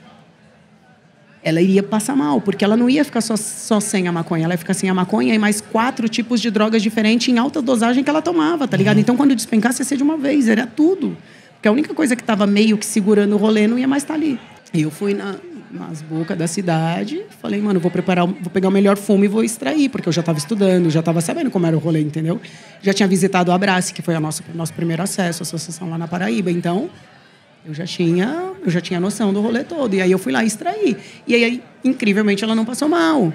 ela iria passar mal, porque ela não ia ficar só, só sem a maconha, ela ia ficar sem a maconha e mais quatro tipos de drogas diferentes em alta dosagem que ela tomava, tá ligado? Uhum. Então, quando despencasse, ia ser de uma vez, era tudo. Porque a única coisa que estava meio que segurando o rolê não ia mais estar ali. E eu fui na, nas bocas da cidade, falei, mano, vou preparar, vou pegar o melhor fumo e vou extrair, porque eu já estava estudando, já estava sabendo como era o rolê, entendeu? Já tinha visitado a Abrace, que foi o nosso, nosso primeiro acesso, a associação lá na Paraíba, então... Eu já tinha, eu já tinha noção do rolê todo. E aí eu fui lá extrair. E aí, incrivelmente, ela não passou mal.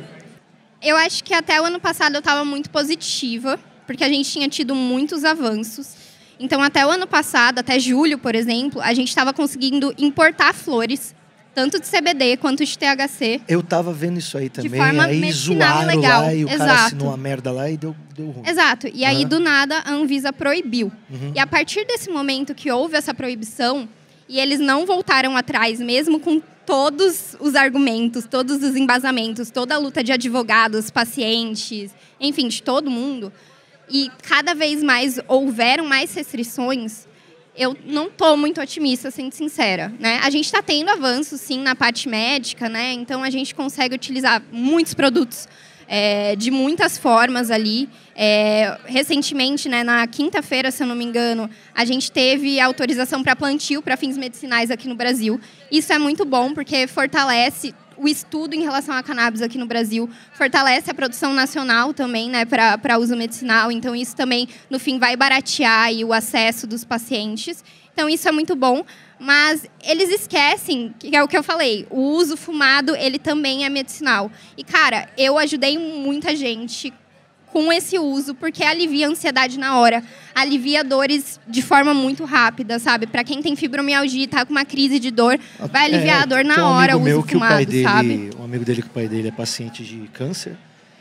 Eu acho que até o ano passado eu estava muito positiva, porque a gente tinha tido muitos avanços. Então, até o ano passado, até julho, por exemplo, a gente estava conseguindo importar flores, tanto de C B D quanto de T H C.
Eu tava vendo isso aí também.
De forma
aí
medicinal
zoaram
legal.
lá e o
Exato.
cara assinou uma merda lá e deu, deu ruim.
Exato. E aí,
Uhum.
do nada, a Anvisa proibiu.
Uhum.
E a partir desse momento que houve essa proibição, e eles não voltaram atrás, mesmo com todos os argumentos, todos os embasamentos, toda a luta de advogados, pacientes, enfim, de todo mundo. E cada vez mais houveram mais restrições. Eu não estou muito otimista, sendo sincera, né? A gente está tendo avanços, sim, na parte médica, né? Então, a gente consegue utilizar muitos produtos é, de muitas formas ali. É, recentemente, né, na quinta-feira, se eu não me engano, a gente teve autorização para plantio para fins medicinais aqui no Brasil. Isso é muito bom, porque fortalece o estudo em relação à cannabis aqui no Brasil, fortalece a produção nacional também, né, para uso medicinal. Então, isso também, no fim, vai baratear aí o acesso dos pacientes. Então, isso é muito bom. Mas eles esquecem, que é o que eu falei, o uso fumado, ele também é medicinal. E, cara, eu ajudei muita gente com esse uso, porque alivia a ansiedade na hora, alivia dores de forma muito rápida, sabe? Para quem tem fibromialgia e tá com uma crise de dor, vai aliviar
é,
a dor na
um
hora, o uso
meu que
fumado,
o pai dele,
sabe?
Um amigo dele que o pai dele é paciente de câncer.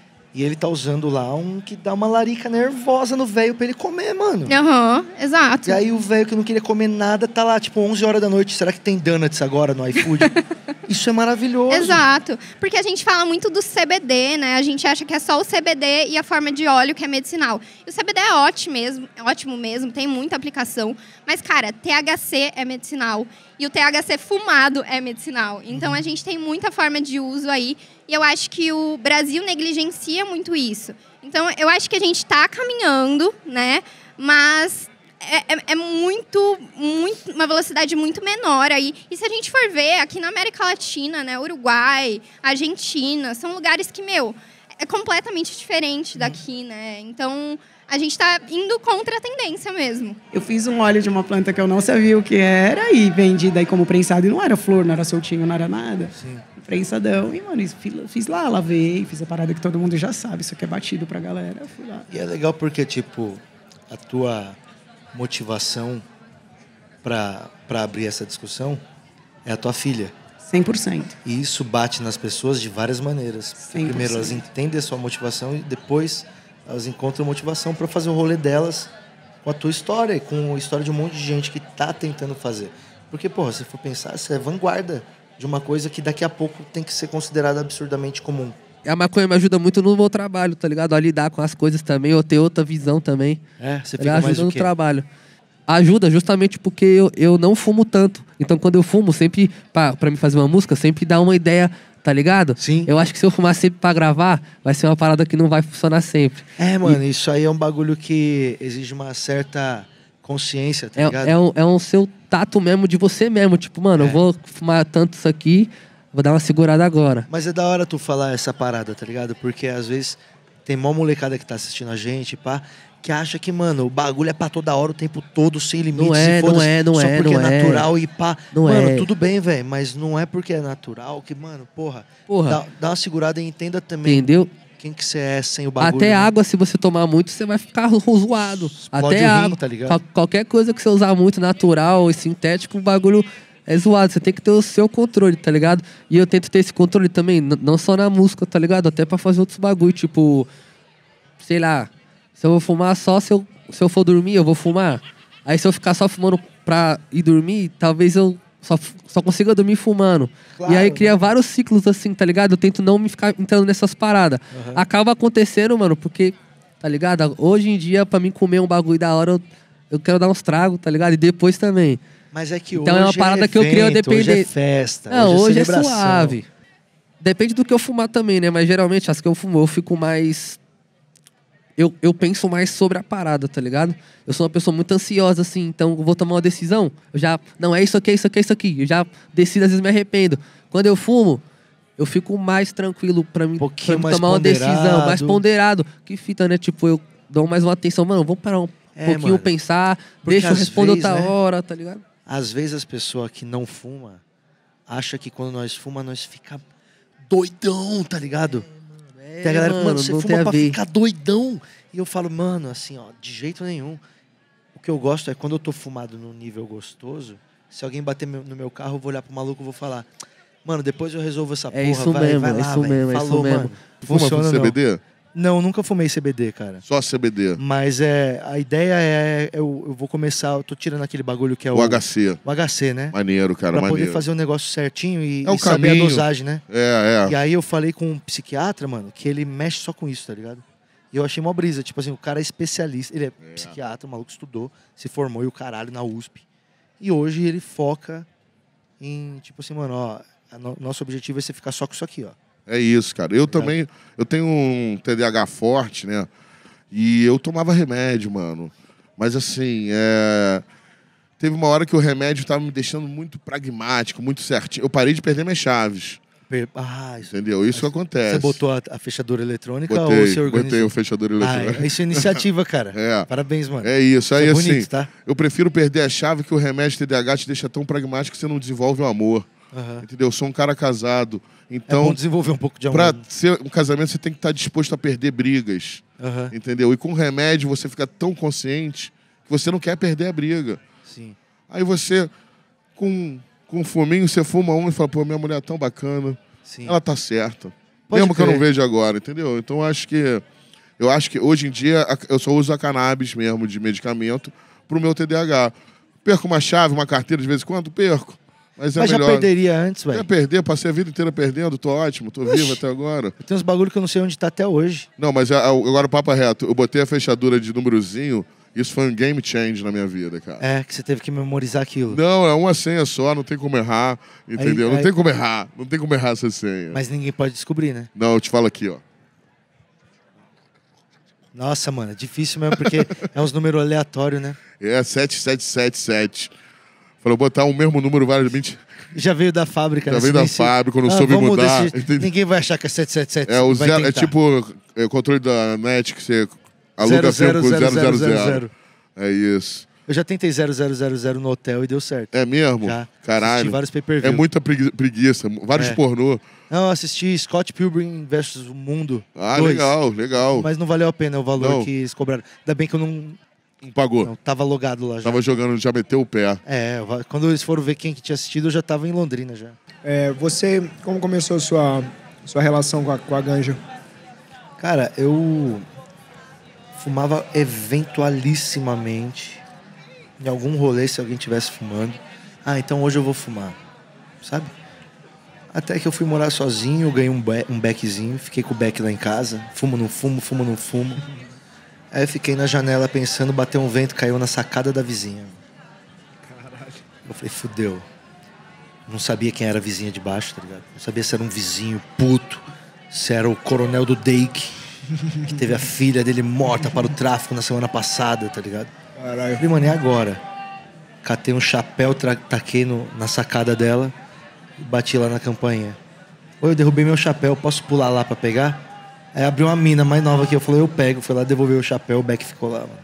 E ele tá usando lá um que dá uma larica nervosa no velho pra ele comer, mano.
Aham, uhum, exato.
E aí o velho que não queria comer nada tá lá, tipo, onze horas da noite. Será que tem donuts agora no iFood? Isso é maravilhoso.
Exato. Porque a gente fala muito do C B D, né? A gente acha que é só o C B D e a forma de óleo que é medicinal. E o C B D é ótimo mesmo, é ótimo mesmo, tem muita aplicação. Mas, cara, T H C é medicinal. E o T H C fumado é medicinal. Então, a gente tem muita forma de uso aí. E eu acho que o Brasil negligencia muito isso. Então, eu acho que a gente está caminhando, né? Mas é, é, é muito, muito, uma velocidade muito menor aí. E se a gente for ver, aqui na América Latina, né? Uruguai, Argentina, são lugares que, meu, é completamente diferente daqui, né? Então, a gente está indo contra a tendência mesmo.
Eu fiz um óleo de uma planta que eu não sabia o que era e vendi daí como prensado. E não era flor, não era soltinho, não era nada. Sim. Prensadão. E, mano, fiz lá, lavei, fiz a parada que todo mundo já sabe. Isso aqui é batido pra galera. Eu fui lá.
E é legal porque, tipo, a tua motivação pra, pra abrir essa discussão é a tua filha.
cem por cento.
E isso bate nas pessoas de várias maneiras.
cem por cento.
Primeiro, elas entendem a sua motivação e depois elas encontram motivação para fazer o rolê delas com a tua história e com a história de um monte de gente que tá tentando fazer. Porque, porra, se for pensar, você é vanguarda de uma coisa que daqui a pouco tem que ser considerada absurdamente comum.
A maconha me ajuda muito no meu trabalho, tá ligado? A lidar com as coisas também, ou ter outra visão também.
É, você
Ela
fica mais
ajuda
o
no
quê?
trabalho. Ajuda justamente porque eu, eu não fumo tanto. Então, quando eu fumo, sempre, pra, pra me fazer uma música, sempre dá uma ideia, tá ligado?
Sim.
Eu acho que se eu fumar sempre pra gravar, vai ser uma parada que não vai funcionar sempre.
É, mano, e... isso aí é um bagulho que exige uma certa consciência, tá
é,
ligado?
É um, é um seu tato mesmo de você mesmo. Tipo, mano,
É.
eu vou fumar tanto isso aqui, vou dar uma segurada agora.
Mas é da hora tu falar essa parada, tá ligado? Porque às vezes tem mó molecada que tá assistindo a gente, pá, que acha que, mano, o bagulho é pra toda hora, o tempo todo, sem limite,
Não é,
se foda-se,
não é, não
só
é,
porque
não
é
é.
natural e pá.
Não
mano,
é.
tudo bem, velho, mas não é porque é natural que, mano, porra,
Porra.
Dá, dá uma segurada e entenda também
Entendeu?
quem que você é sem o bagulho.
Até
né?
água, se você tomar muito, você vai ficar zoado.
Explode
Até
o rim,
água.
tá ligado?
Qual- qualquer coisa que você usar muito natural e sintético, o bagulho é zoado. Você tem que ter o seu controle, tá ligado? E eu tento ter esse controle também, n- não só na música, tá ligado? Até pra fazer outros bagulho, tipo... Sei lá, se eu vou fumar só se eu, se eu for dormir, eu vou fumar. Aí se eu ficar só fumando pra ir dormir, talvez eu só, só consiga dormir fumando.
Claro,
e aí cria
né?
vários ciclos assim, tá ligado? Eu tento não me ficar entrando nessas paradas.
Uhum.
Acaba acontecendo, mano, porque, tá ligado? Hoje em dia, pra mim comer um bagulho da hora, eu, eu quero dar uns tragos, tá ligado? E depois também.
Mas é que
Então
hoje
é uma parada que eu queria
evento, Hoje é
depender-
festa,
Não,
hoje,
hoje
é
é
celebração.
suave. Depende do que eu fumar também, né? Mas geralmente, as que eu fumo, eu fico mais... Eu, eu penso mais sobre a parada, tá ligado? Eu sou uma pessoa muito ansiosa, assim, então eu vou tomar uma decisão, eu já... Não, é isso aqui, é isso aqui, é isso aqui. Eu já decido, às vezes me arrependo. Quando eu fumo, eu fico mais tranquilo pra mim,
pouquinho
pra mim
mais
tomar uma decisão,
ponderado.
mais ponderado. Que fita, né? Tipo, eu dou mais uma atenção. Mano, vamos parar um
É,
pouquinho,
mano.
pensar,
Porque
deixa eu
às
responder
vezes,
outra
né?
hora, tá ligado?
Às vezes as pessoas que não fumam acham que quando nós fuma, nós fica doidão, tá ligado? Tem a galera que, mano, você
não tem
fuma
a
pra
ver.
ficar doidão. E eu falo, mano, assim, ó, de jeito nenhum. O que eu gosto é quando eu tô fumado num nível gostoso, se alguém bater meu- no meu carro, eu vou olhar pro maluco e vou falar, mano, depois eu resolvo essa
É
porra,
isso
vai,
mesmo,
vai
é
lá,
isso
velho.
mesmo, é isso
Falou,
mesmo.
mano.
Fuma
Funciona,
C B D?
Não, nunca fumei C B D, cara.
Só C B D.
Mas é, a ideia é, eu, eu vou começar, eu tô tirando aquele bagulho que é o...
O H C.
O H C, né?
Maneiro, cara,
Pra poder
maneiro.
fazer o negócio certinho e,
É o
e saber a
caminho.
dosagem, né?
É,
E
é.
aí eu falei com um psiquiatra, mano, que ele mexe só com isso, tá ligado? E eu achei mó brisa. Tipo assim, o cara é especialista. Ele é, psiquiatra, o maluco estudou, se formou e o caralho na U S P. E hoje ele foca em, tipo assim, mano, ó, a no- nosso objetivo é você ficar só com isso aqui, ó.
É isso, cara. Eu também, eu tenho um T D A H forte, né? E eu tomava remédio, mano. Mas assim, é... teve uma hora que o remédio tava me deixando muito pragmático, muito certinho. Eu parei de perder minhas chaves,
Per- Ah, isso.
entendeu? Isso que acontece.
Você botou a, a fechadura eletrônica ou
Botei,
você organizou?
botei o fechador
Ah,
eletrônico.
é- isso é iniciativa, cara.
É.
Parabéns, mano.
É isso. Aí,
Isso é
assim,
bonito, tá?
eu prefiro perder a chave que o remédio T D A H te deixa tão pragmático que você não desenvolve o amor.
Aham.
Entendeu? Eu sou um cara casado.
É
Então,
bom desenvolver um pouco de amor.
pra ser um casamento, você tem que estar disposto a perder brigas.
Aham.
Entendeu? E com o remédio, você fica tão consciente que você não quer perder a briga.
Sim.
Aí você, com, com um fuminho, você fuma um e fala, pô, minha mulher é tão bacana.
Sim.
Ela tá certa.
Pode
Mesmo que eu não
crer.
veja agora, entendeu? Então eu acho que eu acho que hoje em dia a- eu só uso a cannabis mesmo de medicamento pro meu T D A H. Perco uma chave, uma carteira de vez em quando? Perco. Mas é
Mas já
melhor.
perderia antes,
Já
velho.
perder, passei a vida inteira perdendo, tô ótimo, tô vivo
Oxi.
até agora.
Tem uns bagulho que eu não sei onde tá até hoje.
Não, mas a- a- agora o papo é reto. Eu botei a fechadura de númerozinho, isso foi um game change na minha vida, cara.
É, que você teve que memorizar aquilo.
Não, é uma senha só, não tem como errar, entendeu?
Aí-
não
aí-
tem como errar, não tem como errar essa senha.
Mas ninguém pode descobrir, né?
Não, eu te falo aqui, ó.
Nossa, mano, é difícil mesmo, porque é uns números aleatórios, né?
É sete sete sete sete. Falou, botar o mesmo número várias vezes.
Já veio da fábrica,
Já
né?
veio
Você
da
nem se-
fábrica, eu não
Ah,
soube
vamos
mudar.
desse-
Entendi.
Ninguém vai achar que é sete sete sete.
É, o
vai
zero, é
tentar.
tipo é, o controle da net que você aluga
Zero,
filme com
zero,
zero zero
zero, zero,
zero.
zero.
É isso.
Eu já tentei zero zero zero zero no hotel e deu certo.
É mesmo?
Já. Assisti
Caralho.
vários pay-per-view.
É muita pregui- preguiça. Vários
É.
pornô.
Não, eu assisti Scott Pilgrim versus o Mundo.
Ah,
dois.
legal, legal.
Mas não valeu a pena o valor
Não.
que eles cobraram. Ainda bem que eu não,
Não pagou.
não tava logado lá já.
Tava jogando, já meteu o pé.
É, eu va- quando eles foram ver quem que tinha assistido, eu já tava em Londrina já.
É, você, como começou a sua, sua relação com a, com a ganja?
Cara, eu fumava eventualissimamente em algum rolê se alguém estivesse fumando. Ah, então hoje eu vou fumar, sabe? Até que eu fui morar sozinho, eu ganhei um, be um beckzinho, fiquei com o beck lá em casa. Fumo, não fumo, fumo, não fumo. Aí eu fiquei na janela pensando, bateu um vento, caiu na sacada da vizinha. Caralho. Eu falei, fudeu. Não sabia quem era a vizinha de baixo, tá ligado? Não sabia se era um vizinho puto, se era o coronel do Dake, que teve a filha dele morta para o tráfico na semana passada, tá ligado? Eu
Caralho.
falei, mano, e agora? Catei um chapéu, tra- taquei no, na sacada dela e bati lá na campainha. Oi, eu derrubei meu chapéu, posso pular lá pra pegar? Aí abriu uma mina mais nova que eu falei, eu pego. Fui lá devolver o chapéu, o Beck ficou lá, mano.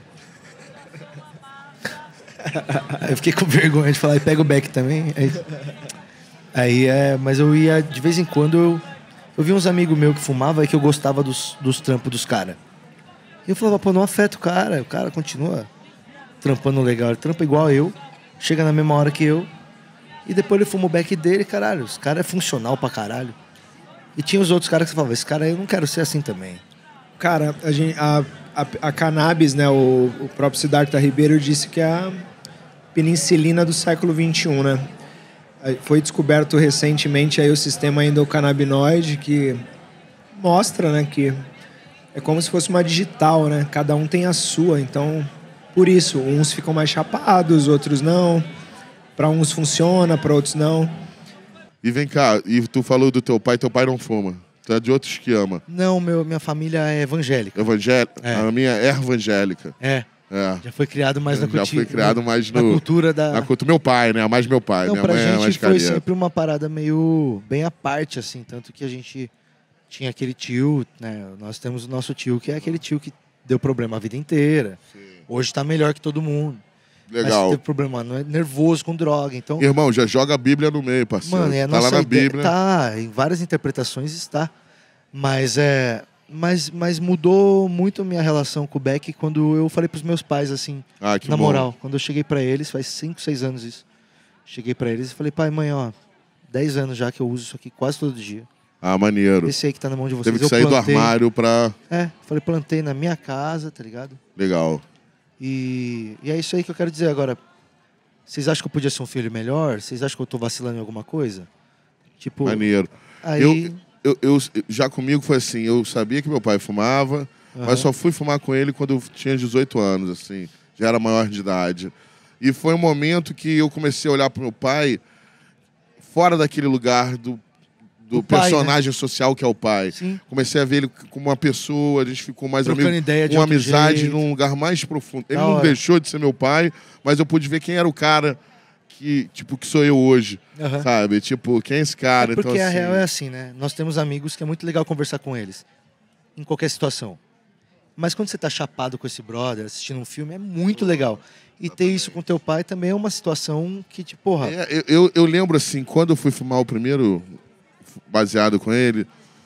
Aí eu fiquei com vergonha de falar, e pega o Beck também. Aí, aí é, mas eu ia, de vez em quando, eu, eu vi uns amigos meus que fumavam e que eu gostava dos, dos trampos dos caras. E eu falava, pô, não afeta o cara, o cara continua trampando legal, ele trampa igual eu, chega na mesma hora que eu, E depois ele fuma o beck dele, caralho, os caras é funcional pra caralho. E tinha os outros caras que você falava, esse cara aí eu não quero ser assim também.
Cara, a, gente, a, a, a cannabis, né? O, o próprio Siddhartha Ribeiro disse que é a penicilina do século vinte e um, né? Foi descoberto recentemente aí o sistema endocannabinoide que mostra, né, que é como se fosse uma digital, né? Cada um tem a sua, então por isso uns ficam mais chapados, outros não. Para uns funciona, para outros não.
E vem cá, e tu falou do teu pai, teu pai não fuma. Tu é de outros que ama.
Não, meu, minha família é evangélica.
Evangélica?
É.
A minha é evangélica.
É.
É.
Já foi criado mais na
Já
culti-
foi criado mais
na
no,
cultura da...
na cultura. Meu pai, né? Mais meu pai.
Não,
Minha
pra
mãe é mais
gente foi
careira.
sempre uma parada meio bem à parte, assim. Tanto que a gente tinha aquele tio, né? Nós temos o nosso tio, que é aquele tio que deu problema a vida inteira. Sim. Hoje tá melhor que todo mundo.
Legal.
Mas teve problema, não é nervoso com droga, então...
Irmão, já joga a Bíblia no meio, parceiro.
Mano, é a
tá
nossa
lá na
ideia,
Bíblia.
Tá, em várias interpretações está. Mas é... Mas, mas mudou muito a minha relação com o Beck quando eu falei pros meus pais, assim,
Ah, que
na
bom.
moral. Quando eu cheguei pra eles, faz cinco, seis anos isso. Cheguei pra eles e falei, pai, mãe, ó, dez anos já que eu uso isso aqui quase todo dia.
Ah, maneiro.
Esse aí que tá na mão de vocês.
Teve que
eu
sair
plantei.
do armário pra...
É, falei, plantei na minha casa, tá ligado?
Legal.
E, e é isso aí que eu quero dizer agora. Vocês acham que eu podia ser um filho melhor? Vocês acham que eu tô vacilando em alguma coisa? Tipo...
Maneiro.
Aí...
Eu, eu, eu, já comigo foi assim, eu sabia que meu pai fumava,
Uhum.
mas só fui fumar com ele quando eu tinha dezoito anos, assim. Já era maior de idade. E foi um momento que eu comecei a olhar pro meu pai fora daquele lugar do, do
O pai,
personagem social que é o pai.
Sim.
Comecei a ver ele como uma pessoa, a gente ficou mais
Trocando
amigo,
ideia de
uma
outro
amizade
jeito.
num lugar mais profundo. Ele
Da
não
hora.
deixou de ser meu pai, mas eu pude ver quem era o cara que, tipo, que sou eu hoje,
Aham.
sabe? Tipo, quem é esse cara?
É porque
então,
a
assim,
real é assim, né? Nós temos amigos que é muito legal conversar com eles. Em qualquer situação. Mas quando você tá chapado com esse brother, assistindo um filme, é muito legal. E ter isso com teu pai também é uma situação que, tipo, porra...
É, eu, eu, eu lembro, assim, quando eu fui fumar o primeiro baseado com ele,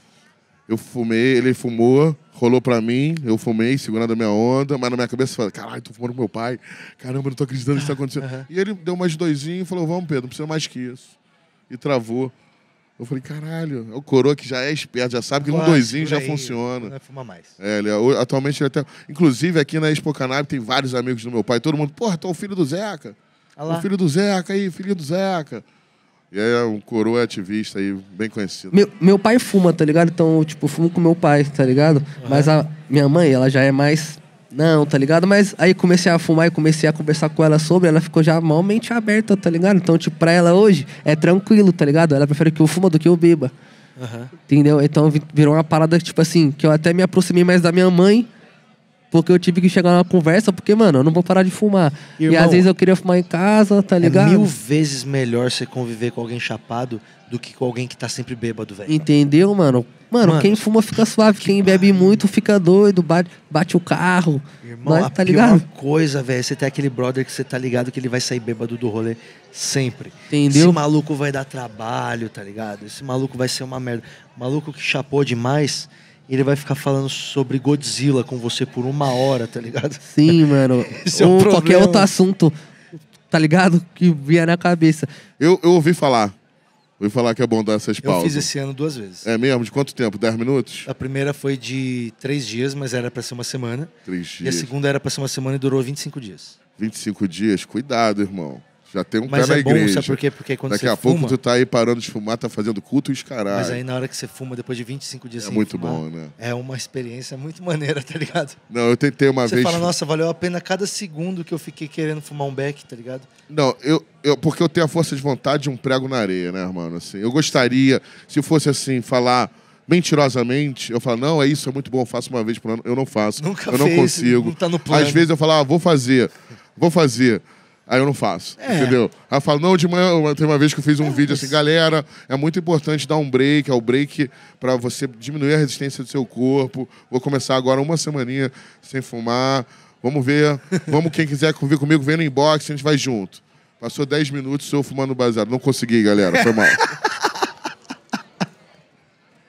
eu fumei, ele fumou, rolou pra mim, eu fumei, segurando a minha onda, mas na minha cabeça eu falei, caralho, tô fumando com meu pai, caramba, eu não tô acreditando que isso tá acontecendo.
Uhum.
E ele deu mais doisinho e falou, vamos, Pedro, não precisa mais que isso. E travou. Eu falei, caralho, é o coroa que já é esperto, já sabe que um
Quase,
doisinho
por
já
aí,
funciona.
Não vai fumar mais.
É, ele, é- atualmente ele até... Inclusive, aqui na Expo Cannabis tem vários amigos do meu pai. Todo mundo, porra, tu é o filho do Zeca.
Ah lá.
O filho do Zeca aí, filho do Zeca. E é um coroa ativista aí, bem conhecido.
Meu, meu pai fuma, tá ligado? Então, eu, tipo, fumo com meu pai, tá ligado? Mas a minha mãe, ela já é mais... Não, tá ligado? Mas aí comecei a fumar e comecei a conversar com ela sobre, ela ficou já mal mente aberta, tá ligado? Então, tipo, pra ela hoje é tranquilo, tá ligado? Ela prefere que eu fuma do que eu beba.
Aham.
Entendeu? Então vi- virou uma parada, tipo assim, que eu até me aproximei mais da minha mãe, porque eu tive que chegar numa conversa, porque, mano, eu não vou parar de fumar. e
Irmão,
às vezes eu queria fumar em casa, tá ligado?
É mil vezes melhor você conviver com alguém chapado do que com alguém que tá sempre bêbado, velho.
Entendeu, mano? Mano,
Mano,
quem fuma fica suave, quem bebe muito fica doido, bate, bate o carro.
Irmão,
Mas,
a
tá
pior
ligado?
coisa, velho, é você ter aquele brother que você tá ligado que ele vai sair bêbado do rolê sempre.
Entendeu?
Esse maluco vai dar trabalho, tá ligado? Esse maluco vai ser uma merda. O maluco que chapou demais, ele vai ficar falando sobre Godzilla com você por uma hora, tá ligado?
Sim, mano.
Esse é o
Ou
problema.
qualquer outro assunto, tá ligado? Que vier na cabeça.
Eu, eu ouvi falar. Ouvi falar que é bom dar essas
Eu
pausas.
fiz esse ano duas vezes.
É mesmo? De quanto tempo? Dez minutos?
A primeira foi de três dias, mas era pra ser uma semana.
Três
E a
dias.
segunda era pra ser uma semana e durou vinte e cinco dias.
vinte e cinco dias. Cuidado, irmão. Já tem um
Mas
pé na
é bom,
igreja.
sabe por quê? Porque quando
Daqui
você
a pouco
fuma...
tu tá aí parando de fumar, tá fazendo culto e os caralho.
Mas aí na hora que você fuma, depois de vinte e cinco dias
É
sem
muito
fumar,
bom, né?
é uma experiência muito maneira, tá ligado?
Não, eu tentei uma
Você
vez...
fala, nossa, valeu a pena cada segundo que eu fiquei querendo fumar um beck, tá ligado?
Não, eu, eu, porque eu tenho a força de vontade de um prego na areia, né, mano? Assim, eu gostaria, se fosse assim, falar mentirosamente, eu falo, não, é isso, é muito bom, eu faço uma vez por ano. Eu não faço.
Nunca
eu não
fez,
consigo.
não tá no plano.
Às vezes eu falo, ah, vou fazer, vou fazer. Aí eu não faço,
É.
entendeu? Aí eu falo, não, de manhã, tem uma vez que eu fiz um vídeo assim, galera, é muito importante dar um break, é o break pra você diminuir a resistência do seu corpo. Vou começar agora uma semaninha sem fumar. Vamos ver, vamos, quem quiser vir comigo, vem no inbox, a gente vai junto. Passou dez minutos, eu fumando baseado. Não consegui, galera, foi mal.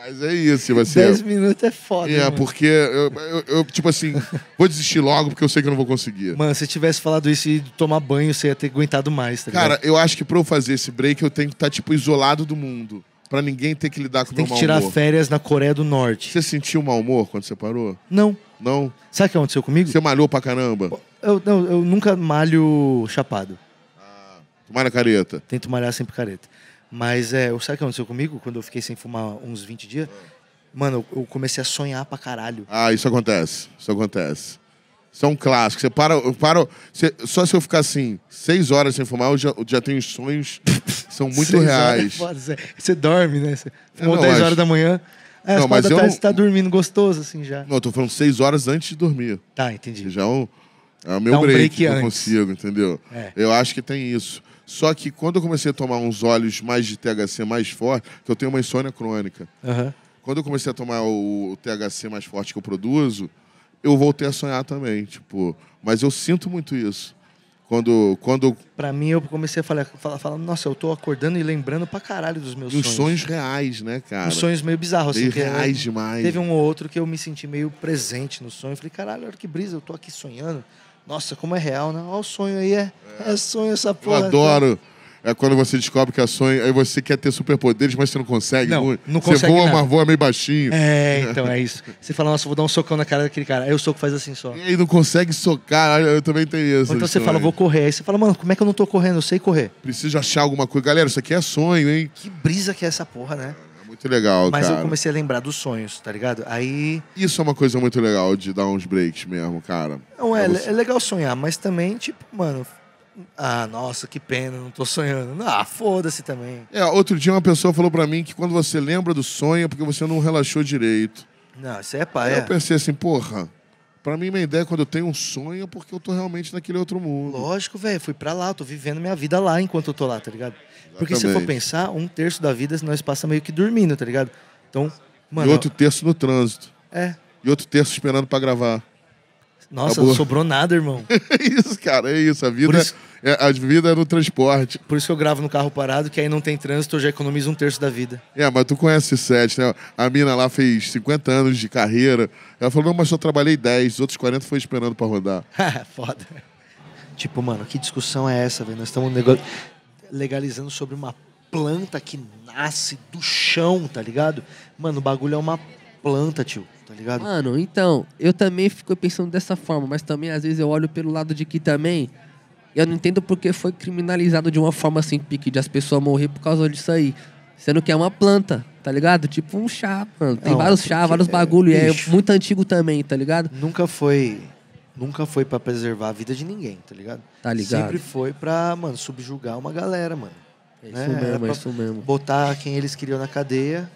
Mas é isso, você...
dez minutos é foda,
É,
mano.
porque eu, eu, eu, tipo assim, vou desistir logo porque eu sei que eu não vou conseguir.
Mano, se tivesse falado isso e tomar banho, você ia ter aguentado mais, tá ligado?
Cara, eu acho que pra eu fazer esse break, eu tenho que estar, tipo, isolado do mundo. Pra ninguém ter que lidar com o
Tem
meu
que
mau
tirar
humor.
férias na Coreia do Norte.
Você sentiu mau humor quando você parou?
Não.
Não?
Sabe o que aconteceu comigo?
Você malhou pra caramba?
Eu, não, eu nunca malho chapado.
Tomar na careta.
Tento malhar sempre careta. Mas é, sabe o que aconteceu comigo quando eu fiquei sem fumar uns vinte dias? Mano, eu, eu comecei a sonhar pra caralho.
Ah, isso acontece. Isso acontece. Isso é um clássico. Você para... Eu paro, você, só se eu ficar assim, seis horas sem fumar, eu já, eu já tenho sonhos que são muito
Seis
reais.
horas é foda, Você, você dorme, né? Você fumou
não,
dez
mas-
horas da manhã. Aí,
Não,
às
mas
quatro da
eu
tarde
não-
você tá dormindo gostoso, assim, já.
Não, eu tô falando seis horas antes de dormir.
Tá, entendi.
Já é, um, é o meu
Dá um
break,
break
que eu
antes.
consigo, entendeu?
É.
Eu acho que tem isso. Só que quando eu comecei a tomar uns óleos mais de T H C mais forte, que eu tenho uma insônia crônica.
Aham.
Quando eu comecei a tomar o, o T H C mais forte que eu produzo, eu voltei a sonhar também, tipo... Mas eu sinto muito isso. Quando... quando
Pra mim, eu comecei a falar, falar, falar, nossa, eu tô acordando e lembrando pra caralho dos meus
e os
sonhos.
sonhos reais, né, cara?
Uns sonhos meio bizarros, assim.
Meio
que é-
reais demais.
Teve um ou outro que eu me senti meio presente no sonho. Eu falei, caralho, olha que brisa, eu tô aqui sonhando. Nossa, como é real, né? Olha o sonho aí, é, é sonho essa
Eu
porra.
adoro. É quando você descobre que é sonho, aí você quer ter superpoderes, mas você não consegue.
Não,
muito.
não
você
consegue
voa,
nada.
mas voa meio baixinho.
É, então, é isso. Você fala, nossa, eu vou dar um socão na cara daquele cara. Aí o soco faz assim só.
E aí não consegue socar, eu também tenho isso.
Ou então você fala, vou correr. Aí você fala, mano, como é que eu não tô correndo? Eu sei correr.
Preciso achar alguma coisa. Galera, isso aqui é sonho, hein?
Que brisa que é essa porra, né?
É muito legal,
Mas
cara.
eu comecei a lembrar dos sonhos, tá ligado? Aí.
Isso é uma coisa muito legal de dar uns breaks mesmo, cara.
Não, é,
Pra você-
é legal sonhar, mas também, tipo, mano. Ah, nossa, que pena, não tô sonhando. Ah, foda-se também.
É, outro dia uma pessoa falou pra mim que quando você lembra do sonho é porque você não relaxou direito.
Não, isso é pá,
Aí
é.
eu pensei assim, porra, pra mim minha ideia é quando eu tenho um sonho é porque eu tô realmente naquele outro mundo.
Lógico, velho, fui pra lá, eu tô vivendo minha vida lá enquanto eu tô lá, tá ligado? Porque se for
Exatamente.
pensar, um terço da vida nós passa meio que dormindo, tá ligado? Então, mano.
E outro terço no trânsito.
É.
E outro terço esperando pra gravar.
Nossa,
Acabou.
não sobrou nada, irmão.
É isso, cara, é isso. A vida,
Por isso-
é, a vida é no transporte.
Por isso que eu gravo no carro parado, que aí não tem trânsito, eu já economizo um terço da vida.
É, mas tu conhece o set, né? A mina lá fez cinquenta anos de carreira. Ela falou, não, mas só trabalhei dez, os outros quarenta foi esperando pra rodar.
Foda. Tipo, mano, que discussão é essa, velho? Nós estamos nego- legalizando sobre uma planta que nasce do chão, tá ligado? Mano, o bagulho é uma planta, tio, tá ligado?
Mano, então, eu também fico pensando dessa forma, mas também às vezes eu olho pelo lado de que também eu não entendo porque foi criminalizado de uma forma assim, pique de as pessoas morrer por causa disso aí. Sendo que é uma planta, tá ligado? Tipo um chá, mano. Tem
Não,
vários chá,
porque,
vários
é,
bagulho. E é
bicho.
muito antigo também, tá ligado?
Nunca foi. Nunca foi pra preservar a vida de ninguém, tá ligado?
Tá ligado.
Sempre foi pra, mano, subjugar uma galera, mano.
É isso
né? Era
mesmo, é
pra
isso mesmo.
Botar quem eles queriam na cadeia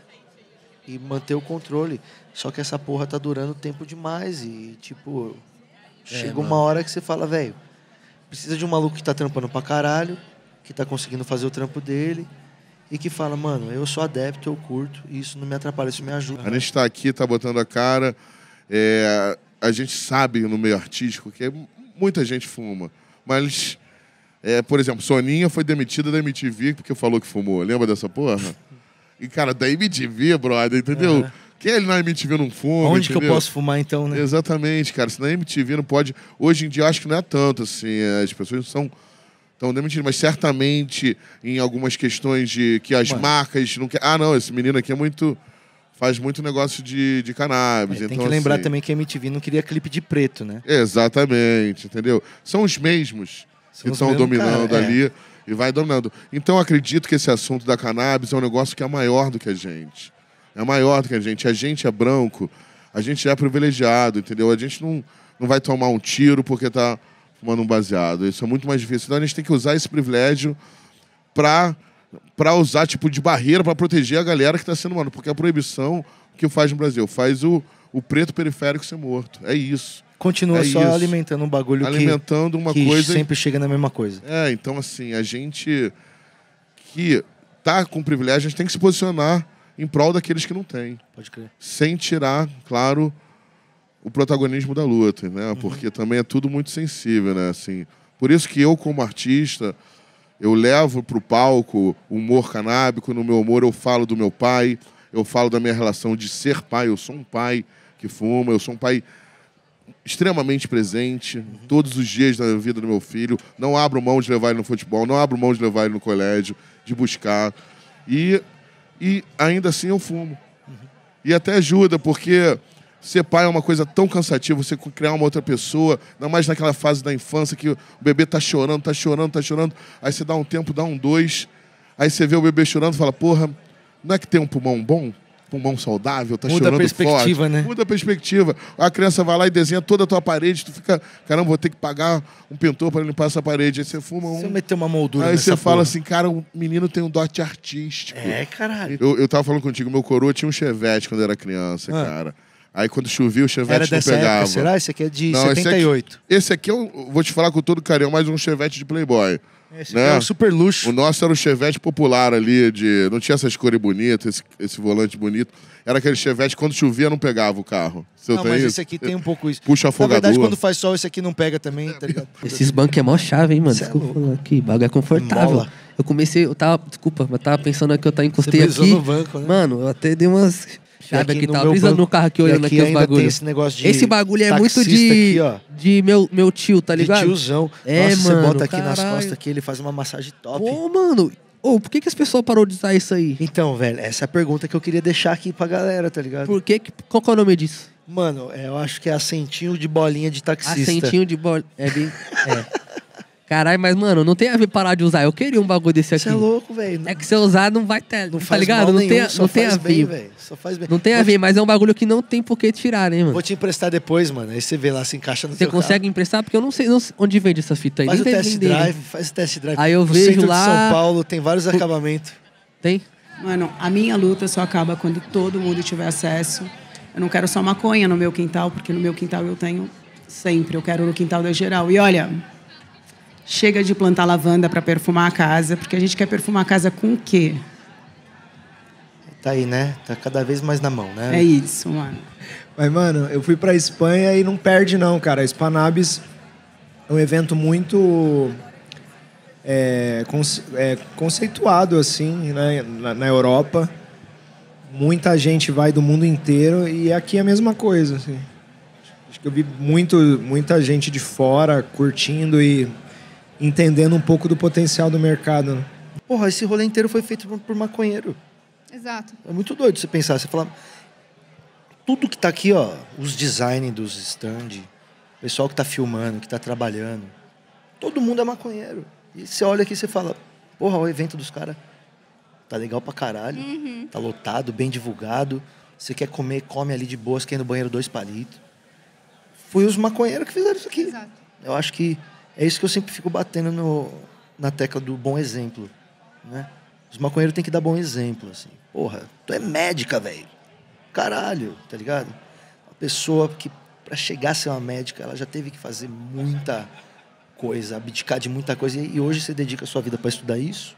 e manter o controle. Só que essa porra tá durando tempo demais e, tipo, chega uma
mano.
hora que você fala, velho, precisa de um maluco que tá trampando pra caralho, que tá conseguindo fazer o trampo dele e que fala, mano, eu sou adepto, eu curto, e isso não me atrapalha, isso me ajuda.
A gente tá aqui, tá botando a cara. É, a gente sabe no meio artístico que muita gente fuma. Mas, é, por exemplo, Soninha foi demitida da M T V porque falou que fumou. Lembra dessa porra? E, cara, da M T V, brother, entendeu?
Uhum.
Quem ali na M T V não fuma,
Onde que eu
entendeu?
posso fumar então, né?
Exatamente, cara. Se na M T V não pode... Hoje em dia, eu acho que não é tanto, assim. As pessoas não são tão demitidas. Mas, certamente, em algumas questões de que as
Mano.
marcas não querem... Ah, não, esse menino aqui é muito... Faz muito negócio de, de cannabis.
É, tem
então,
que lembrar
assim,
também que a M T V não queria clipe de preto, né?
Exatamente, entendeu? São os mesmos
São
que
os
estão
mesmos
dominando
cara, é.
ali e vai dominando. Então, eu acredito que esse assunto da cannabis é um negócio que é maior do que a gente. É maior do que a gente. A gente é branco, a gente já é privilegiado, entendeu? A gente não, não vai tomar um tiro porque tá fumando um baseado. Isso é muito mais difícil. Então, a gente tem que usar esse privilégio para para usar tipo de barreira para proteger a galera que está sendo morta. Porque a proibição, o que faz no Brasil? Faz o, o preto periférico ser morto. É isso.
Continua
É
só
isso.
alimentando um bagulho que-
Alimentando uma
que
coisa...
sempre chega na mesma coisa.
É, então assim, a gente que tá com privilégio, a gente tem que se posicionar em prol daqueles que não têm.
Pode crer.
Sem tirar, claro, o protagonismo da luta, né? Porque também é tudo muito sensível, né? Assim, por isso que eu, como artista, eu levo pro palco o humor canábico. No meu humor eu falo do meu pai, eu falo da minha relação de ser pai. Eu sou um pai que fuma, eu sou um pai extremamente presente todos os dias da vida do meu filho. Não abro mão de levar ele no futebol, não abro mão de levar ele no colégio, de buscar. E, e ainda assim eu fumo. E até ajuda, porque ser pai é uma coisa tão cansativa, você criar uma outra pessoa, ainda mais naquela fase da infância que o bebê tá chorando, tá chorando, tá chorando. Aí você dá um tempo, dá um dois, aí você vê o bebê chorando e fala, porra, não é que tem um pulmão bom? Pulmão saudável, tá
Muda a
chorando
perspectiva,
forte.
né?
Muda a perspectiva. A criança vai lá e desenha toda a tua parede, tu fica, caramba, vou ter que pagar um pintor para limpar essa parede. Aí você fuma um...
Você meteu uma moldura
Aí
nessa
você fala
porra.
assim, cara, o menino tem um dote artístico.
É, caralho.
Eu, eu tava falando contigo, meu coroa tinha um Chevette quando era criança,
Ah.
cara. Aí quando chovia, o
Era
Chevette não
dessa
pegava.
época, será? Esse aqui é de
Não, esse
setenta e oito.
Aqui, esse aqui eu vou te falar com todo carinho, mais um Chevette de Playboy.
Esse
né?
aqui é um super luxo.
O nosso era o Chevette popular ali, de não tinha essas cores bonitas, esse, esse volante bonito. Era aquele Chevette, quando chovia, não pegava o carro. Seu
Não,
tem
mas
isso?
esse aqui tem um pouco isso.
Puxa
Na
afogador.
verdade, quando faz sol, esse aqui não pega também, tá ligado?
Esses bancos é mó chave, hein, mano?
Cê é
Desculpa
louco.
falar aqui, bagulho é confortável.
Mola.
Eu comecei, eu tava, desculpa, mas tava pensando aqui, eu tava encostei
Você brisou
aqui.
no banco, né?
Mano, eu até dei umas
E
chaves aqui,
no
tava
meu
brisando
banco-
no carro aqui,
e
olhando
aqui
aqui os
ainda
bagulhos.
tem esse negócio de
Esse bagulho é muito
taxista
de,
aqui, ó.
de meu, meu tio, tá
De
ligado?
tiozão.
É,
Nossa,
mano,
você bota aqui nas
caralho.
costas aqui, ele faz uma massagem top.
Pô, mano, ô, por que, que as pessoas parou de usar isso aí?
Então, velho, essa é a pergunta que eu queria deixar aqui pra galera, tá ligado?
Por que, que qual que é o nome disso?
Mano, é, eu acho que é assentinho de bolinha de taxista.
Assentinho de bola. É bem. É. Caralho, mas, mano, não tem a ver parar de usar. Eu queria um bagulho desse aqui.
Você é louco, velho.
É que se eu usar, não vai ter.
Não
tá
faz
ligado?
mal
Não
nenhum,
tem, a-
só
não tem
faz
a
bem,
ver.
velho. Só faz bem.
Não tem a
Vou
ver, mas é um bagulho que não tem por que tirar, hein,
te-
mano?
Vou te emprestar depois, mano. Aí você vê lá, se encaixa no
Você
seu
consegue emprestar? Porque eu não sei, não sei onde vende essa fita aí.
carro. Faz
Nem
o
deve
test
vender, né?
drive, faz o test drive.
Aí eu
No
vejo
centro
lá-
de São Paulo tem vários acabamentos.
Tem?
Mano, a minha luta só acaba quando todo mundo tiver acesso. Eu não quero só maconha no meu quintal, porque no meu quintal eu tenho sempre. Eu quero no quintal da geral. E olha, chega de plantar lavanda para perfumar a casa, porque a gente quer perfumar a casa com o quê?
Tá aí, né? Tá cada vez mais na mão, né?
É isso, mano.
Mas, mano, eu fui pra Espanha e não perde, não, cara. A Spanabis é um evento muito é, conce- é, conceituado, assim, né, na, na Europa. Muita gente vai do mundo inteiro e aqui é a mesma coisa, assim. Acho que eu vi muito, muita gente de fora curtindo e entendendo um pouco do potencial do mercado, né?
Porra, esse rolê inteiro foi feito por, por maconheiro.
Exato.
É muito doido você pensar. Você fala... Tudo que tá aqui, ó. Os design dos stand, o pessoal que tá filmando, que tá trabalhando. Todo mundo é maconheiro. E você olha aqui e você fala... Porra, o evento dos caras tá legal pra caralho. Tá lotado, bem divulgado. Você quer comer, come ali de boas, quer ir no banheiro dois palitos. Foi os maconheiros que fizeram isso aqui.
Exato.
Eu acho que é isso que eu sempre fico batendo no, na tecla do bom exemplo, né? Os maconheiros têm que dar bom exemplo, assim. Porra, tu é médica, velho. Caralho, tá ligado? Uma pessoa que, pra chegar a ser uma médica, ela já teve que fazer muita coisa, abdicar de muita coisa. E hoje você dedica a sua vida pra estudar isso,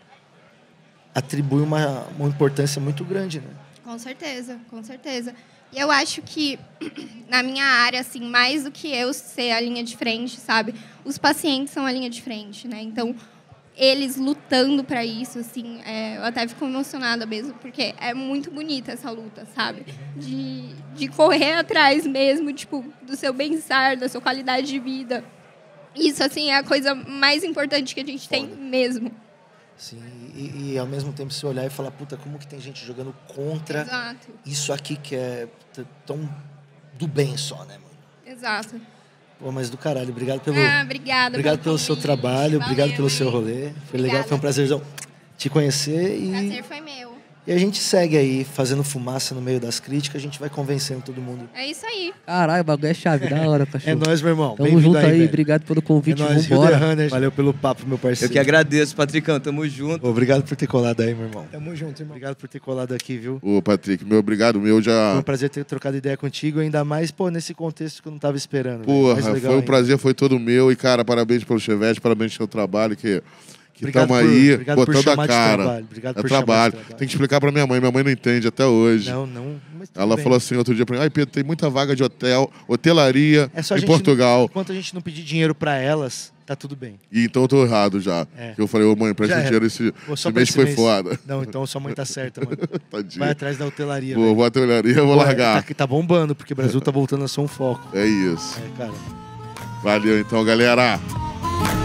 atribui uma, uma importância muito grande, né?
Com certeza, com certeza. E eu acho que na minha área, assim, mais do que eu ser a linha de frente, sabe? Os pacientes são a linha de frente, né? Então, eles lutando para isso, assim, é, eu até fico emocionada mesmo, porque é muito bonita essa luta, sabe? De, de correr atrás mesmo, tipo, do seu bem-estar, da sua qualidade de vida. Isso, assim, é a coisa mais importante que a gente tem mesmo.
Sim, e, e ao mesmo tempo você olhar e falar, puta, como que tem gente jogando contra
Exato,
isso aqui que é t- tão do bem só, né, mano?
exato.
Pô, mas do caralho, obrigado pelo,
Ah, obrigada
obrigado pelo seu
convite.
trabalho, obrigado
Valeu,
pelo seu
hein?
rolê. Foi legal,
Obrigada.
foi um prazerzão te conhecer
O
e,
prazer foi meu.
e a gente segue aí, fazendo fumaça no meio das críticas, a gente vai convencendo todo mundo.
É isso aí.
Caralho, o bagulho é chave, da hora, cachorro.
É nóis, meu irmão.
Tamo
Bem-vindo
junto aí,
velho.
obrigado pelo convite,
É nóis,
vambora.
Hilder Runners. Valeu pelo papo, meu
Eu
parceiro.
que agradeço, Patricão. Tamo junto.
Obrigado por ter colado aí, meu irmão.
Tamo junto, irmão.
Obrigado por ter colado aqui, viu?
Ô, Patrick, meu obrigado, meu
Foi
já...
um prazer ter trocado ideia contigo, ainda mais, pô, nesse contexto que eu não tava esperando. velho.
Porra,
Mais
foi
legal
um
ainda.
prazer, foi todo meu. E, cara, parabéns pelo Chevette, parabéns pelo seu trabalho, que que
Obrigado
estamos
por-
aí
obrigado por
botando
chamar
a
de
cara.
trabalho, obrigado
é
por chamar de
trabalho.
trabalho.
Tem que explicar pra minha mãe, minha mãe não entende até hoje.
Não, não. Mas tudo
Ela
bem.
falou assim outro dia pra mim, ai Pedro, tem muita vaga de hotel, hotelaria
É só a
em
gente
Portugal.
Não, enquanto a gente não pedir dinheiro pra elas, Tá tudo bem.
E então eu tô errado já.
É.
Que eu falei, ô mãe, presta
Já
dinheiro,
era.
esse,
Pô,
esse
só pra
mês
esse
foi
mês.
foda.
Não, então sua mãe tá certa, mano.
Tadinho.
Vai atrás da hotelaria,
Vou,
velho.
vou até olhar e eu vou
Pô,
largar.
Tá, tá bombando, porque o Brasil tá voltando a ser um foco.
É isso.
É, cara.
Valeu então, galera.